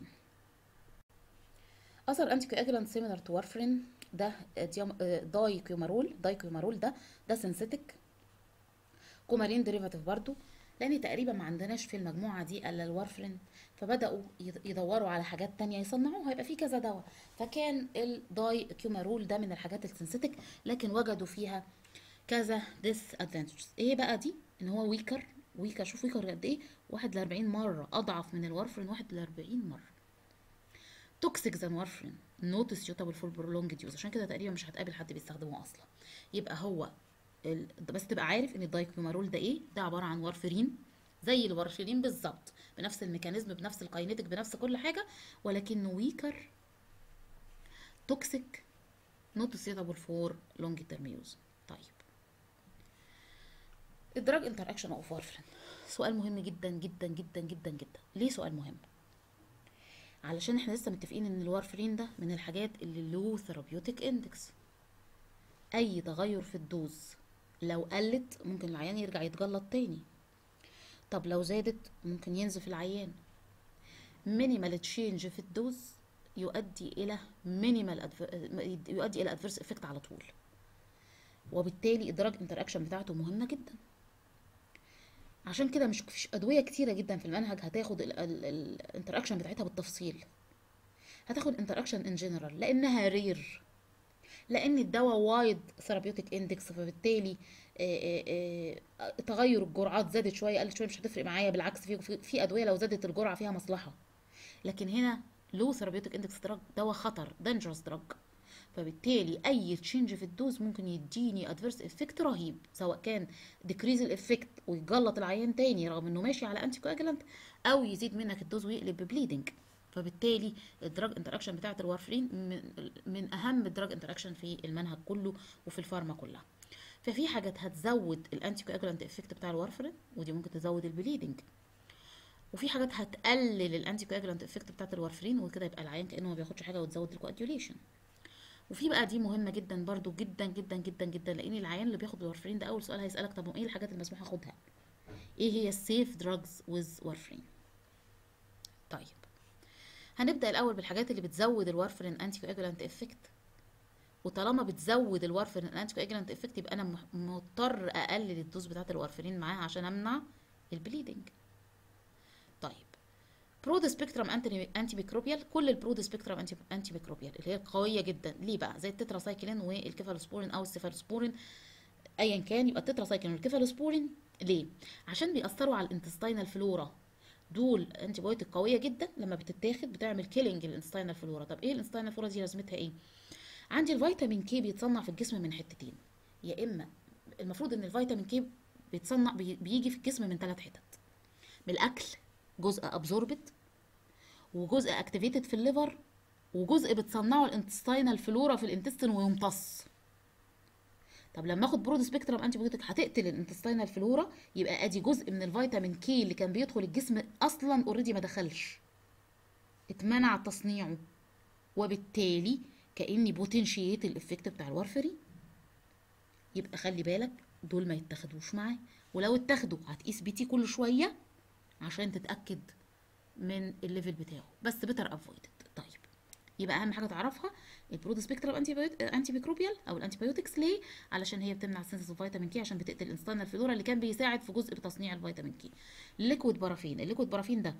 other anticoagulant similar to warfarin ده دايكيومارول. ده سينثيتك كومارين ديريفاتيف برضو، لان تقريبا ما عندناش في المجموعه دي الا الوارفرين، فبداوا يدوروا على حاجات تانية يصنعوها يبقى في كذا دواء. فكان الدايكيومارول ده من الحاجات السينثيتك، لكن وجدوا فيها كذا ديس ادفانتجز. ايه بقى دي؟ ان هو ويكر. شوف ويكر قد ايه، 1 ل 40 مره اضعف من الوارفرين، 1 ل 40 مره. توكسيك ذان وارفرين، نوت سيوتابل فور برولونجد يوز، عشان كده تقريبا مش هتقابل حد بيستخدمه اصلا. يبقى هو بس تبقى عارف ان الدايكلومارول ده ايه؟ ده عباره عن وارفرين زي الوارفرين بالظبط، بنفس الميكانيزم، بنفس الكاينيتيك، بنفس كل حاجه، ولكنه ويكر، توكسيك، نوت سيوتابل فور لونج تيرم يوز. طيب الدراج انتر اكشن اوف وارفرين، سؤال مهم جدا جدا جدا جدا جدا. ليه سؤال مهم؟ علشان احنا لسه متفقين ان الوارفرين ده من الحاجات اللي له ثيرابيوتيك اندكس. اي تغير في الدوز لو قلت ممكن العيان يرجع يتجلط تاني. طب لو زادت ممكن ينزف العيان. مينيمال تشينج في الدوز يؤدي الى ادفيرس افكت على طول، وبالتالي الدراج انتر اكشن بتاعته مهمه جدا. عشان كده مش فيش ادويه كتيره جدا في المنهج هتاخد الانتر اكشن بتاعتها بالتفصيل. هتاخد انتر اكشن ان جنرال لانها رير، لان الدواء وايد ثيرابيوتيك اندكس، فبالتالي تغير الجرعات زادت شويه قلت شويه مش هتفرق معايا، بالعكس في ادويه لو زادت الجرعه فيها مصلحه. لكن هنا لو ثيرابيوتيك اندكس دراج، دواء خطر، دينجرس دراج، فبالتالي اي تشينج في الدوز ممكن يديني ادفيرس افكت رهيب، سواء كان ديكريز الافكت ويجلط العيان تاني رغم انه ماشي على انتي كواجلانت، او يزيد منك الدوز ويقلب ببليدنج. فبالتالي الدراج انتراكشن بتاعه الوارفرين من اهم الدراج انتراكشن في المنهج كله وفي الفارما كلها. ففي حاجات هتزود الانتي كواجلانت افكت بتاع الوارفرين، ودي ممكن تزود البليدنج، وفي حاجات هتقلل الانتي كواجولانت افكت بتاعت الوارفرين، وكده يبقى العيان كانه ما بياخدش حاجه وتزود الكواجوليشن. وفي بقى دي مهمه جدا برضو، جدا جدا جدا جدا، لان العيان اللي بياخد الوارفرين ده اول سؤال هيسالك طب ايه الحاجات المسموح اخدها، ايه هي السيف دراجز ويز وارفرين. طيب هنبدا الاول بالحاجات اللي بتزود الوارفرين انتي كواجولانت افكت، وطالما بتزود الوارفرين انتي كواجولانت افكت يبقى انا مضطر اقلل الدوز بتاعت الوارفرين معاها عشان امنع البليدنج. طيب برود سبيكترم انتي ميكروبيال، كل البرود سبيكترم انتي ميكروبيال اللي هي قويه جدا، ليه بقى؟ زي التتراسايكلين والكيفالوسبورين او السيفالوسبورين ايا كان، يبقى التتراسايكلين والكيفالوسبورين ليه؟ عشان بيأثروا على الانتستينال فلورا، دول انتي بايوتيك قويه جدا لما بتتاخد بتعمل كيلينج الانتستينال فلورا. طب ايه الانتستينال فلورا دي لازمتها ايه؟ عندي الفيتامين كي بيتصنع في الجسم من حتتين، يا اما المفروض ان الفيتامين كي بيتصنع بيجي في الجسم من 3 حتت، من الاكل جزء ابزوربت، وجزء اكتيفيتد في الليفر، وجزء بتصنعه الانتستينال فلورا في الانتستين ويمتص. طب لما اخد برود سبيكترم انتي بايوتيك هتقتل الانتستينال فلورا، يبقى ادي جزء من الفيتامين كي اللي كان بيدخل الجسم اصلا اوريدي ما دخلش، اتمنع تصنيعه، وبالتالي كاني بوتنشيت الافكت بتاع الوارفرين. يبقى خلي بالك دول ما يتاخدوش معاه، ولو اتاخدوا هتقيس بي تي كل شويه عشان تتاكد من الليفل بتاعه، بس بيتر افويدد. طيب يبقى اهم حاجه تعرفها البرود سبيكترم انتي ميكروبيال او الانتي بايوتكس، ليه؟ علشان هي بتمنع سينثيز فيتامين كي، عشان بتقتل الانستينال فلورا اللي كان بيساعد في جزء بتصنيع الفيتامين كي. الليكويد بارافين، الليكويد بارافين ده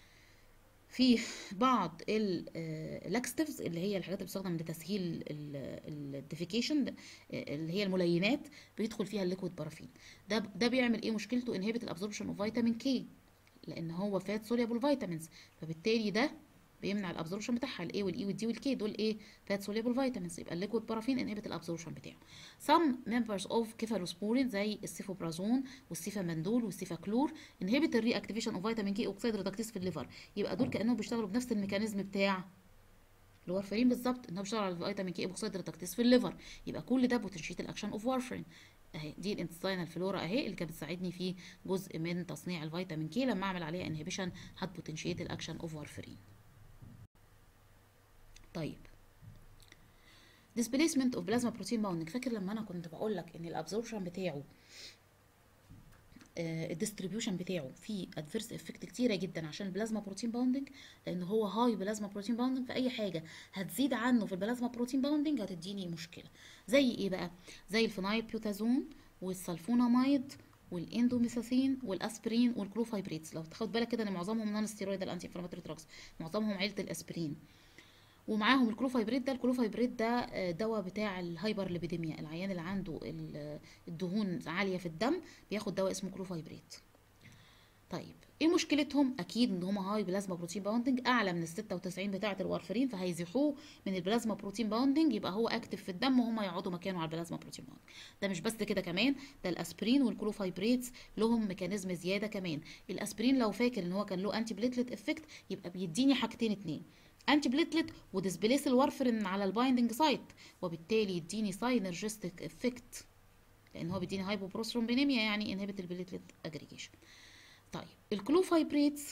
في بعض اللاكستيفز اللي هي الحاجات اللي بتستخدم لتسهيل الديفيكيشن، اللي هي الملينات، بيدخل فيها الليكويد بارافين. ده بيعمل ايه مشكلته؟ انهبت الابزوربشن اوف فيتامين كي، لان هو فات سوليبل فيتامينز، فبالتالي ده بيمنع الابزوربشن بتاعها. الاي والاي والدي والكي دول ايه؟ فات سوليبل فيتامينز، يبقى الليكويد بارافين انهبت الابزوربشن بتاعه. some members of كيفالوسبورين زي السيفوبرازون والسيفامندول والسيفاكلور انهبت الري اكتيفيشن اوف فيتامين كي اوكسيد ريدكتيز في الليفر، يبقى دول كانهم بيشتغلوا بنفس الميكانيزم بتاع الوارفرين بالظبط، ان هو بيشتغل على الفيتامين كي اوكسيد ريدكتيز في الليفر، يبقى كل ده بوتنشيت الاكشن اوف وارفرين. اهي دي الانتستينال فلورا اهي اللي كانت بتساعدني في جزء من تصنيع الفيتامين كي، لما اعمل عليها انهبيشن هتبوتنشيت الاكشن اوف وارفرين. طيب displacement of plasma protein binding، فاكر لما انا كنت بقول لك ان الابزوربشن بتاعه الديستريبيوشن بتاعه فيه ادفيرس افكت كتيره جدا عشان البلازما بروتين باوندنج، لان هو هاي بلازما بروتين باوندنج، فاي حاجه هتزيد عنه في البلازما بروتين باوندنج هتديني مشكله. زي ايه بقى؟ زي الفينايل بيوتازون والسلفونامايد والاندوميثاثين والاسبرين والكلوفايبريتس. لو تاخد بالك كده ان معظمهم نون ستيرويدال انتي انفلاماتوري دراجز، معظمهم عيله الاسبرين، ومعاهم الكلوفايبريت ده. الكلوفايبريت ده دواء بتاع الهايبر ليبيديميا، العيان اللي عنده الدهون عاليه في الدم بياخد دواء اسمه كلوفايبريت. طيب ايه مشكلتهم؟ اكيد ان هم هاي بلازما بروتين باوندنج اعلى من ال 96 بتاعه الوارفرين، فهيزيحوه من البلازما بروتين باوندنج، يبقى هو اكتف في الدم وهم يقعدوا مكانه على البلازما بروتين باوندنج. ده مش بس كده كمان، ده الاسبرين والكلوفايبريتس لهم ميكانيزم زياده كمان. الاسبرين لو فاكر ان هو كان له انتي بليتلت افكت، يبقى بيديني حاجتين اتنين، انتي بليتلت وديسبليس الوارفرين على البايندنج سايت، وبالتالي يديني ساينرجستيك افكت، لان هو بيديني هايبوبروسترومبينيميا يعني انهبت البليتلت اجريجيشن. طيب الكلوفايبريتس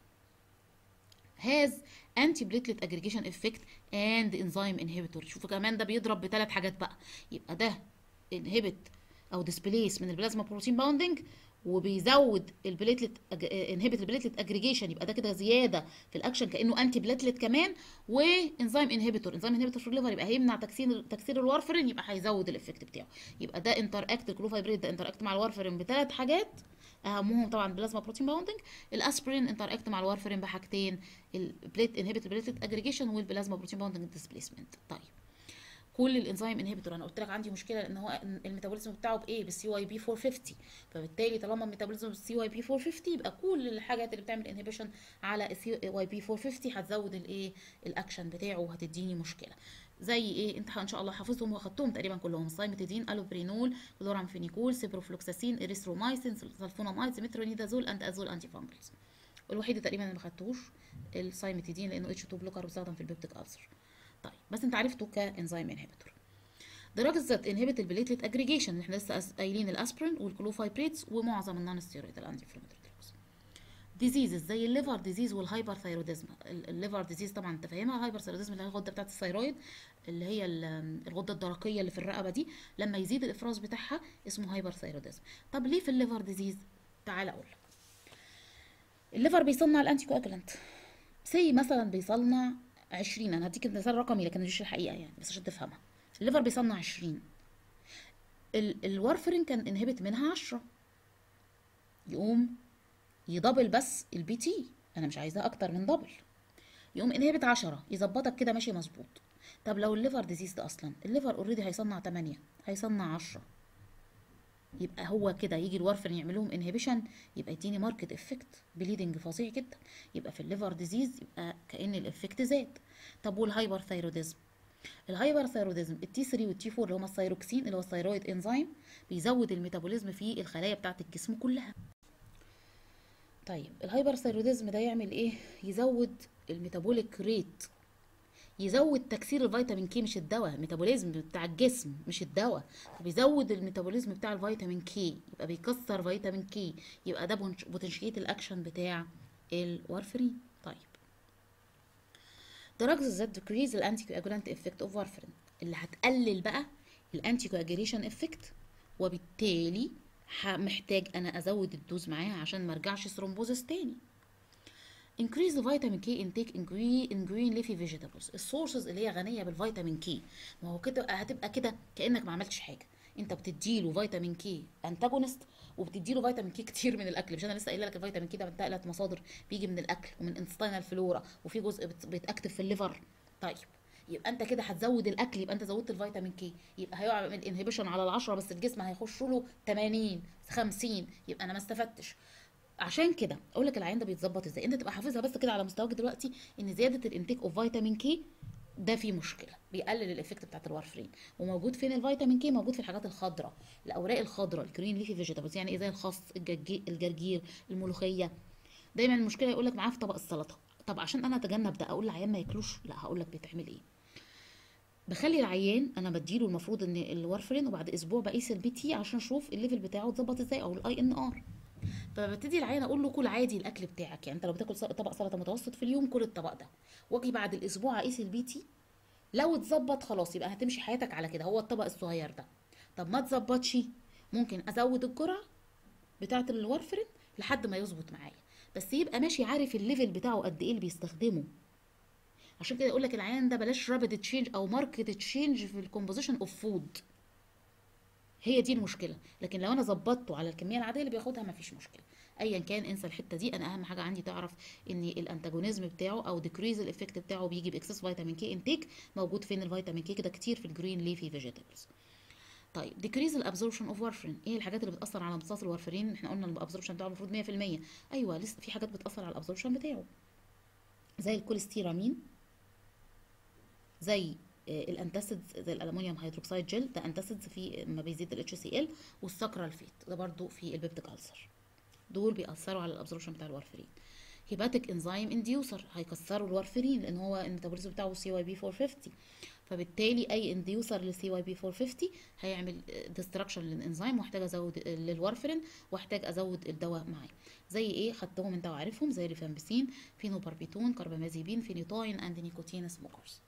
has anti platelet aggregation effect and enzyme inhibitor. شوفوا كمان ده بيضرب بثلاث حاجات بقى، يبقى ده inhibit او displace من البلازما بروتين باوندنج، وبيزود البليتلت انهبت البليتلت اجريجيشن، يبقى ده كده زياده في الاكشن كانه انتي بليتلت كمان، وانزيم انهبيتور، انزيم انهبيتور في الليفر يبقى هيمنع تكسير الوارفرين، يبقى هيزود الافكت بتاعه. يبقى ده انتر اكت الكلوفايبريت ده انتر اكت مع الوارفرين بثلاث حاجات، اهمهم طبعا بلازما بروتين باوندنج. الاسبرين انتر اكت مع الوارفرين بحاجتين، البليت انهبت البليتلت اجريجيشن والبلازما بروتين باوندنج ديسبيسمنت. طيب كل الانزيم انهبيتور انا قلت لك عندي مشكله ان هو الميتابوليزم بتاعه بايه؟ بالسي واي بي 450، فبالتالي طالما الميتابوليزم بالسي واي بي 450 يبقى كل الحاجات اللي بتعمل انهبيشن على السي واي بي 450 هتزود الايه؟ الاكشن بتاعه وهتديني مشكله. زي ايه؟ انت ان شاء الله حافظهم واخدتهم تقريبا كلهم، سايمتيدين، الوبرينول، كلورامفينيكول، سيبروفلوكساسين، اريثرومايسين، سلفونامايد، مترونيدازول، انت ازول، انتي فانجلز. والوحيد تقريبا اللي ما خدتوش السايمتيدين لانه اتش 2 بلوكر بيستخدم في البيبتيك ألسر. طيب بس انت عرفته كانزيم انهبيتور. دراجز ذات انهبت البليتلت اجريجيشن، احنا لسه قايلين الاسبرين والكلوفايبريتس ومعظم النون ستيرويدال انتي انفلاماتوري دراجز. ديزيزز زي الليفر ديزيز والهايبر ثايروديزم. الليفر ديزيز طبعا انت فاهمها، الهايبر ثايروديزم اللي هي الغده بتاعت الثايرويد، اللي هي الغده الدرقيه اللي في الرقبه دي، لما يزيد الافراز بتاعها اسمه هايبر ثايروديزم. طب ليه في الليفر ديزيز؟ تعال اقول لك. الليفر بيصنع الانتي كواجولانت، سي مثلا بيصنع 20، انا هديك مثال رقمي لكن مش الحقيقه يعني بس عشان تفهمها. الليفر بيصنع 20، الوارفرين كان انهبت منها 10، يقوم يدبل بس البي تي، انا مش عايزاه اكتر من دبل، يقوم انهبت 10 يظبطك كده ماشي مظبوط. طب لو الليفر ديزيز ده اصلا الليفر اوريدي هيصنع 8 هيصنع 10، يبقى هو كده يجي الوارفرين يعمل لهم انهبيشن، يبقى يديني ماركت افكت بليدنج فظيع جدا. يبقى في الليفر ديزيز يبقى كأن الافكت زاد. طب والهايبر ثايروديزم؟ الهايبر ثايروديزم التي 3 والتي 4 اللي هما الثايروكسين اللي هو الثايرويد انزيم بيزود الميتابوليزم في الخلايا بتاعه الجسم كلها. طيب الهايبر ثايروديزم ده يعمل ايه؟ يزود الميتابوليك ريت، يزود تكسير الفيتامين كي، مش الدواء، الميتابوليزم بتاع الجسم مش الدواء، فبيزود الميتابوليزم بتاع الفيتامين كي، يبقى بيكسر فيتامين كي، يبقى ده بوتنشيت الاكشن بتاع الوارفرين. طيب drugs that decrease الانتي كواجولانت افكت اوف وارفرين، اللي هتقلل بقى الانتي كواجوليشن افكت، وبالتالي محتاج انا ازود الدوز معاها عشان ما ارجعش ثرومبوزس تاني. increase the vitamin K intake in green leafy vegetables، السورسز اللي هي غنيه بالفيتامين كي. ما هو كده هتبقى كده كانك ما عملتش حاجه، انت بتديله فيتامين كي انتاجونست وبتديله فيتامين كي كتير من الاكل. مش انا لسه قايله لك الفيتامين كي ده من ثلاث مصادر، بيجي من الاكل ومن انستينال فلورا وفي جزء بيتاكتف في الليفر. طيب يبقى انت كده هتزود الاكل، يبقى انت زودت الفيتامين كي، يبقى هيعمل انهبيشن على العشرة بس الجسم هيخش له 80 50، يبقى انا ما استفدتش. عشان كده اقول لك العيان ده بيتظبط ازاي، انت تبقى حافظها بس كده على مستواك دلوقتي، ان زياده الانتيك اوف فيتامين كي ده فيه مشكله، بيقلل الايفكت بتاعت الوارفرين. وموجود فين الفيتامين كي؟ موجود في الحاجات الخضراء، الاوراق الخضراء، الجرين ليفي فيجيتابلز، يعني ايه؟ زي الخس، الجرجير، الملوخيه. دايما المشكله يقول لك معاه في طبق السلطه. طب عشان انا اتجنب ده اقول للعيان ما ياكلوش؟ لا، هقول لك بيتعمل ايه. بخلي العيان انا بديله المفروض ان الوارفرين، وبعد اسبوع بقيس البي تي عشان اشوف الليفل بتاعه اتظبط ازاي، او الاي ان ار. فببتدي العيان اقول له كل عادي الاكل بتاعك، يعني انت لو بتاكل طبق سلطه متوسط في اليوم كل الطبق ده، واجي بعد الاسبوع اقيس البي تي، لو اتظبط خلاص يبقى هتمشي حياتك على كده، هو الطبق الصغير ده. طب ما اتظبطش، ممكن ازود الجرعه بتاعه الورفرين لحد ما يظبط معايا، بس يبقى ماشي عارف الليفل بتاعه قد ايه اللي بيستخدمه. عشان كده يقول لك العيان ده بلاش رابيد تشينج او ماركت تشينج في الكومبوزيشن اوف فود، هي دي المشكله. لكن لو انا ظبطته على الكميه العاديه اللي بياخدها مفيش مشكله. ايا كان انسى الحته دي، انا اهم حاجه عندي تعرف ان الانتاجونيزم بتاعه او ديكريز الايفكت بتاعه بيجي باكسس فيتامين كي انتيك. موجود فين الفيتامين كي؟ كده كتير في الجرين ليفي فيجيتابلز. طيب ديكريز الابزوربشن اوف وارفرين، ايه الحاجات اللي بتاثر على امتصاص الوارفرين؟ احنا قلنا الابزوربشن بتاعه المفروض 100%، ايوه لسه في حاجات بتاثر على الابزوربشن بتاعه، زي الكوليستيرامين، زي الانتاسيدز، زي الالومنيوم هيدروكسيد جل، ده انتاسيدز في ما بيزيد الاتش سي ال، والسكرالفيت ده برضو في البيبتيك ألسر، دول بيأثروا على الابزوربشن بتاع الوارفرين. هيباتيك انزيم انديوسر هيكسروا الوارفرين لان هو الميتابوليزم بتاعه سي واي بي 450، فبالتالي اي انديوسر للسي واي بي 450 هيعمل ديستراكشن للانزيم، واحتاج ازود للوارفرين واحتاج ازود الدواء معاه. زي ايه خدتهم انت وعارفهم؟ زي ريفامبسين، فينوباربيتون، كاربامازيبين، فينيتوين اند نيكوتين سموكرز.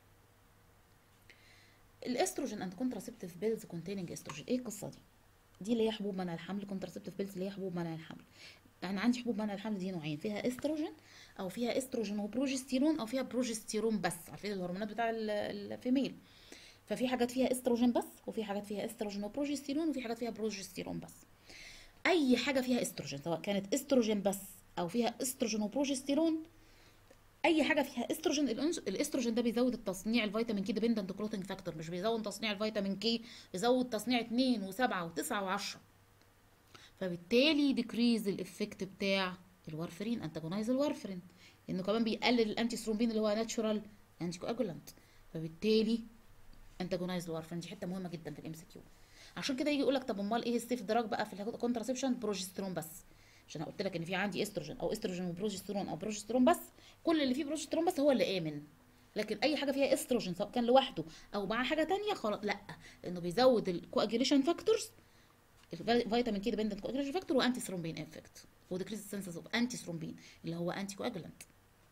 الاستروجين اند كونتراسبتيف بيلز كونتيننج استروجين، ايه القصه دي؟ دي اللي هي حبوب منع الحمل، كونتراسبتيف بيلز اللي هي حبوب منع الحمل. انا عندي حبوب منع الحمل دي نوعين، فيها استروجين او فيها استروجين وبروجستيرون، او فيها بروجستيرون بس، عارفين الهرمونات بتاع الفيميل. ففي حاجات فيها استروجين بس، وفي حاجات فيها استروجين وبروجستيرون، وفي حاجات فيها بروجستيرون بس. اي حاجه فيها استروجين سواء كانت استروجين بس او فيها استروجين وبروجستيرون، اي حاجه فيها استروجين، الاستروجين ده بيزود التصنيع الفيتامين كي ديبندنت كلوتنج فاكتور، مش بيزود تصنيع الفيتامين كي، بيزود تصنيع 2 و7 و9 و10، فبالتالي ديكريز الافكت بتاع الوارفرين، انتاجونايز الوارفرين، لانه كمان بيقلل الانتي ثرومبين اللي هو ناتشورال انتي كواجولانت، فبالتالي انتاجونايز الوارفرين. دي حته مهمه جدا في الام سي كيو. عشان كده يجي يقول لك طب امال ايه السيف دراج بقى في الكونتراسبشن؟ بروجسترون بس، عشان انا قلت لك ان في عندي استروجين او استروجين وبروجسترون او بروجسترون بس، كل اللي فيه بروجسترون بس هو اللي امن. لكن اي حاجه فيها استروجين سواء كان لوحده او مع حاجه تانية خلاص لا، لانه بيزود الكواجيليشن فاكتورز الفيتامين كي ديبندنت كواجوليشن فاكتور وانتي ثرومبين افكت وديكريز سنسز اوف انتي ثرومبين اللي هو انتي كواجولانت.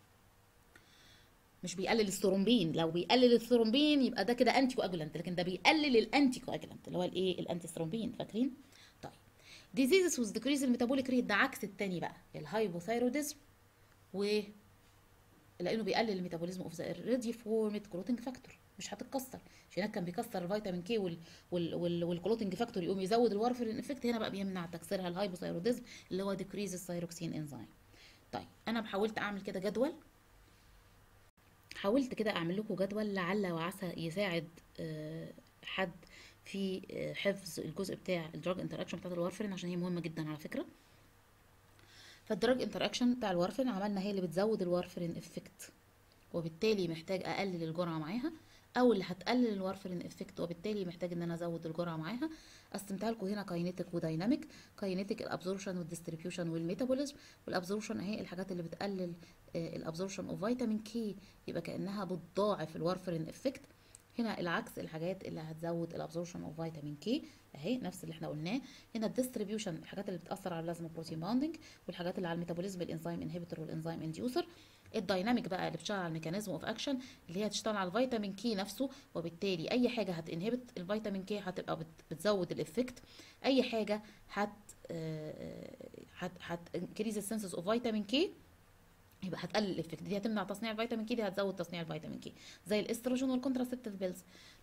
مش بيقلل الثرومبين، لو بيقلل الثرومبين يبقى ده كده انتي كواجولانت، لكن ده بيقلل الانتي كواجولانت اللي هو الايه الانتي ثرومبين، فاكرين؟ طيب ديزيزز وذ ديكريز الميتابوليك ريت، ده عكس التاني بقى الهايبوثايروديزم، و لانه بيقلل الميتابوليزم اوف ذا ريدي فورمد كلوتنج فاكتور، مش هتتكسر. عشان هناك كان بيكسر الفيتامين كي والكلوتنج فاكتور يقوم يزود الوارفرين افكت، هنا بقى بيمنع تكسيرها الهايبوثايروديزم اللي هو ديكريز الثايروكسين انزيم. طيب انا حاولت اعمل كده جدول، حاولت كده اعمل لكم جدول لعل وعسى يساعد حد في حفظ الجزء بتاع الدراج انتراكشن بتاعت الوارفرين، عشان هي مهمه جدا على فكره. فالدراج انتراكشن بتاع الوارفرين عملنا هي اللي بتزود الوارفرين افكت وبالتالي محتاج اقلل الجرعه معاها، او اللي هتقلل الوارفرين افكت وبالتالي محتاج ان انا ازود الجرعه معاها. قسمتها لكم هنا كاينيتيك ودايناميك. كاينيتيك الابزوربشن والديستريبيوشن والميتابوليزم، والابزوربشن اهي الحاجات اللي بتقلل الابزوربشن اوف فيتامين كي، يبقى كانها بتضاعف الوارفرين افكت. هنا العكس، الحاجات اللي هتزود الابزوربشن اوف فيتامين كي اهي نفس اللي احنا قلناه. هنا الديستريبيوشن الحاجات اللي بتاثر على البلازما بروتين باوندنج، والحاجات اللي على الميتابوليزم الانزيم انهبيتور والانزيم انديوسر. الدايناميك بقى اللي بتشتغل على الميكانيزم اوف اكشن، اللي هي هتشتغل على الفيتامين كي نفسه، وبالتالي اي حاجه هتنهبت الفيتامين كي هتبقى بتزود الافكت. اي حاجه هت انكريز السنسز اوف فيتامين كي يبقى هتقلل الافكت. دي هتمنع تصنيع الفيتامين كي، دي هتزود تصنيع الفيتامين كي، زي الاستروجين والكونتراسبتيف بيلز.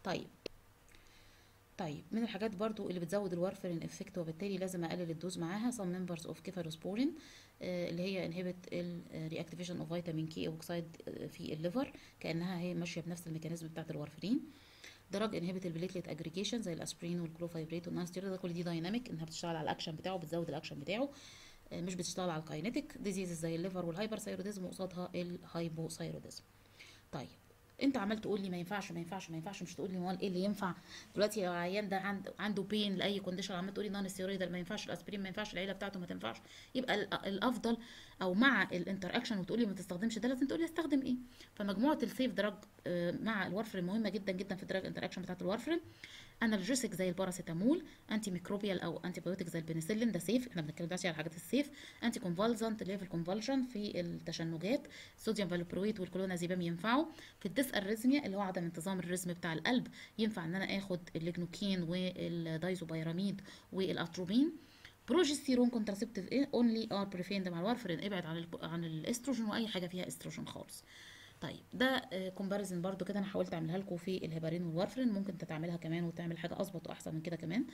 طيب من الحاجات برضو اللي بتزود الوارفرين افكت وبالتالي لازم اقلل الدوز معاها some members of كيفالوسبورين اللي هي inhibit الرياكتيفيشن اوف فيتامين كي اوكسايد في الليفر، كانها هي ماشيه بنفس الميكانيزم بتاعت الوارفرين. دراج انهبت البليتليت اجريجيشن زي الاسبرين والكلوفايبريت والنانستيريد، ده كل دي دايناميك انها بتشتغل على الاكشن بتاعه، بتزود الاكشن بتاعه، مش بتشتغل على الكاينيتيك. ديزيزز زي الليفر والهايبرثايروديزم وقصادها الهايبوثايروديزم. طيب انت عمال تقول لي ما ينفعش ما ينفعش ما ينفعش، مش تقول لي امال ايه اللي ينفع دلوقتي؟ لو العيان ده عنده بين لاي كونديشن عمال تقول لي نون ستيرويدال ما ينفعش، الاسبرين ما ينفعش، العيله بتاعته ما تنفعش، يبقى الافضل او مع الانتر اكشن وتقول لي ما تستخدمش ده، لازم تقول لي استخدم ايه. فمجموعه السيف دراج مع الوارفرين مهمه جدا جدا في الدراج انتر اكشن بتاعت الوارفرين. انالجيسيك زي الباراسيتامول، انتي ميكروبيال او انتي بايوتيك زي البنسلين ده سيف، احنا بنتكلم دلوقتي على الحاجات السيف. انتي كونفالزنت اللي هي في الكونفالشن في التشنجات، صوديوم فالوبرويت والكلونازيبام ينفعوا. في الديس اريزميا اللي هو عدم انتظام الريزم بتاع القلب، ينفع ان انا اخد الليجنوكين والدايزوبيراميد والاتروبين. بروجستيرون كونتراسبتيف اونلي ار بريفيند مع الوارفرين، ابعد عن الاستروجين واي حاجه فيها استروجين خالص. طيب ده كومباريزن برضو كده انا حاولت اعملها لكم في الهيبارين والوارفرين، ممكن انت تعملها كمان وتعمل حاجه اظبط واحسن من كده كمان.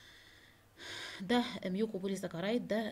ده ميوكو بوليساكرايد، ده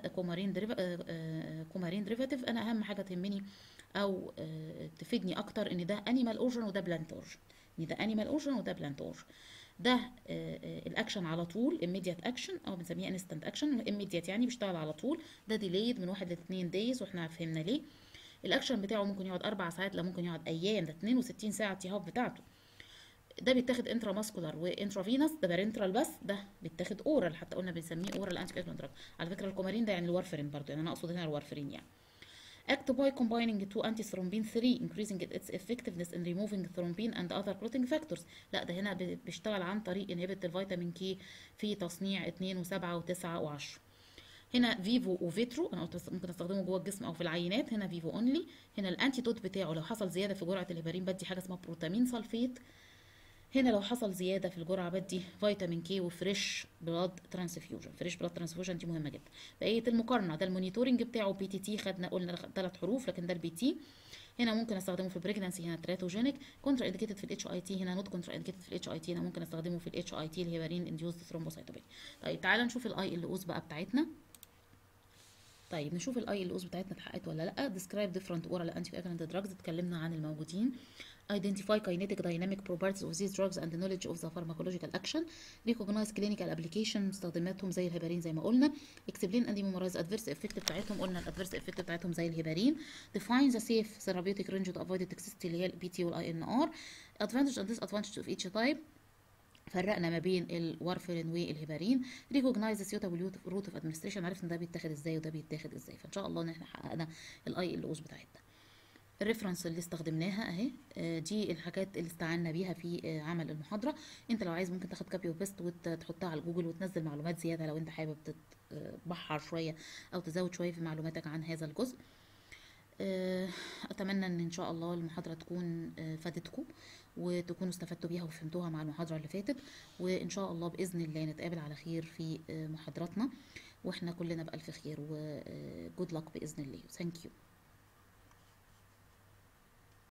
كومارين ديريفاتيف. انا اهم حاجه تهمني او تفيدني اكتر ان ده انيمال اورجن وده بلانت اورجن، ان ده انيمال اورجن وده بلانت اورجن. ده الاكشن على طول immediate اكشن او بنسميها انستنت اكشن. immediate يعني بيشتغل على طول، ده ديليد من 1 ل 2 دايز واحنا فهمنا ليه. الاكشن بتاعه ممكن يقعد 4 ساعات، لا ممكن يقعد ايام، ده 62 ساعه التي هاف بتاعته. ده بيتاخد انترا ماسكولار وانترافينوس، ده بارنترال بس، ده بيتاخد اورال، حتى قلنا بنسميه اورال انتي كوجولانت دراج. على فكره الكومارين ده يعني الوارفرين برضو، يعني انا اقصد هنا الوارفرين يعني. act by combining two antithrombin 3 increasing its effectiveness in removing thrombin and other clotting factors. لا ده هنا بيشتغل عن طريق inhibit الفيتامين كي في تصنيع 2 و7 و9 و10. هنا فيفو وفيترو، انا قلت ممكن استخدمه جوه الجسم او في العينات، هنا فيفو اونلي. هنا الانتيدوت بتاعه لو حصل زياده في جرعه الهيبارين بدي حاجه اسمها بروتامين سلفيت. هنا لو حصل زياده في الجرعه بدي فيتامين كي وفريش بلاد ترانسفيوجن. فريش بلاد ترانسفيوجن دي مهمه جدا. بقيه المقارنه ده المونيتورنج بتاعه بي تي تي، خدنا قلنا 3 حروف لكن ده البي تي. هنا ممكن استخدمه في البريجنانسي، هنا تراتوجينيك. كونترا انديكيتد في الاتش اي تي، هنا نوت كونترا انديكيتد في الاتش اي تي، هنا ممكن استخدمه في الاتش اي تي الهيبارين انديوزد ثرومبوسايتوبينيا. طيب تعالى نشوف الاي ال اوز بقى بتاعتنا. طيب نشوف الاي ال اوز بتاعتنا اتحققت ولا لا. describe different oral anticoagulant drugs، اتكلمنا عن الموجودين. identify kinetic dynamic properties of these drugs and knowledge of the pharmacological action. recognize clinical application، استخداماتهم زي الهيبارين زي ما قلنا. explain and memorize adverse effect بتاعتهم، قلنا الادفيرس effect بتاعتهم زي الهيبارين. define the safe therapeutic range to avoid toxicity اللي هي البي تي والاي ان ار. advantage and disadvantage of each type، فرقنا ما بين الوارفرين والهيبارين. ريكوجنايز سيوتابل روت اوف ادمنستريشن، عرفنا ده بيتاخد ازاي وده بيتاخد ازاي، فان شاء الله ان احنا حققنا الاي ال اوز بتاعتنا. الريفرنس اللي استخدمناها اهي، دي الحاجات اللي استعنا بيها في عمل المحاضرة. انت لو عايز ممكن تاخد كوبي وبيست وتحطها على جوجل وتنزل معلومات زيادة لو انت حابب تبحر شوية او تزود شوية في معلوماتك عن هذا الجزء. اتمنى ان شاء الله المحاضرة تكون فادتكم وتكونوا استفدتوا بيها وفهمتوها مع المحاضرة اللي فاتت، وان شاء الله باذن الله نتقابل على خير في محاضراتنا، واحنا كلنا بألف خير، و good luck بإذن الله. Thank you.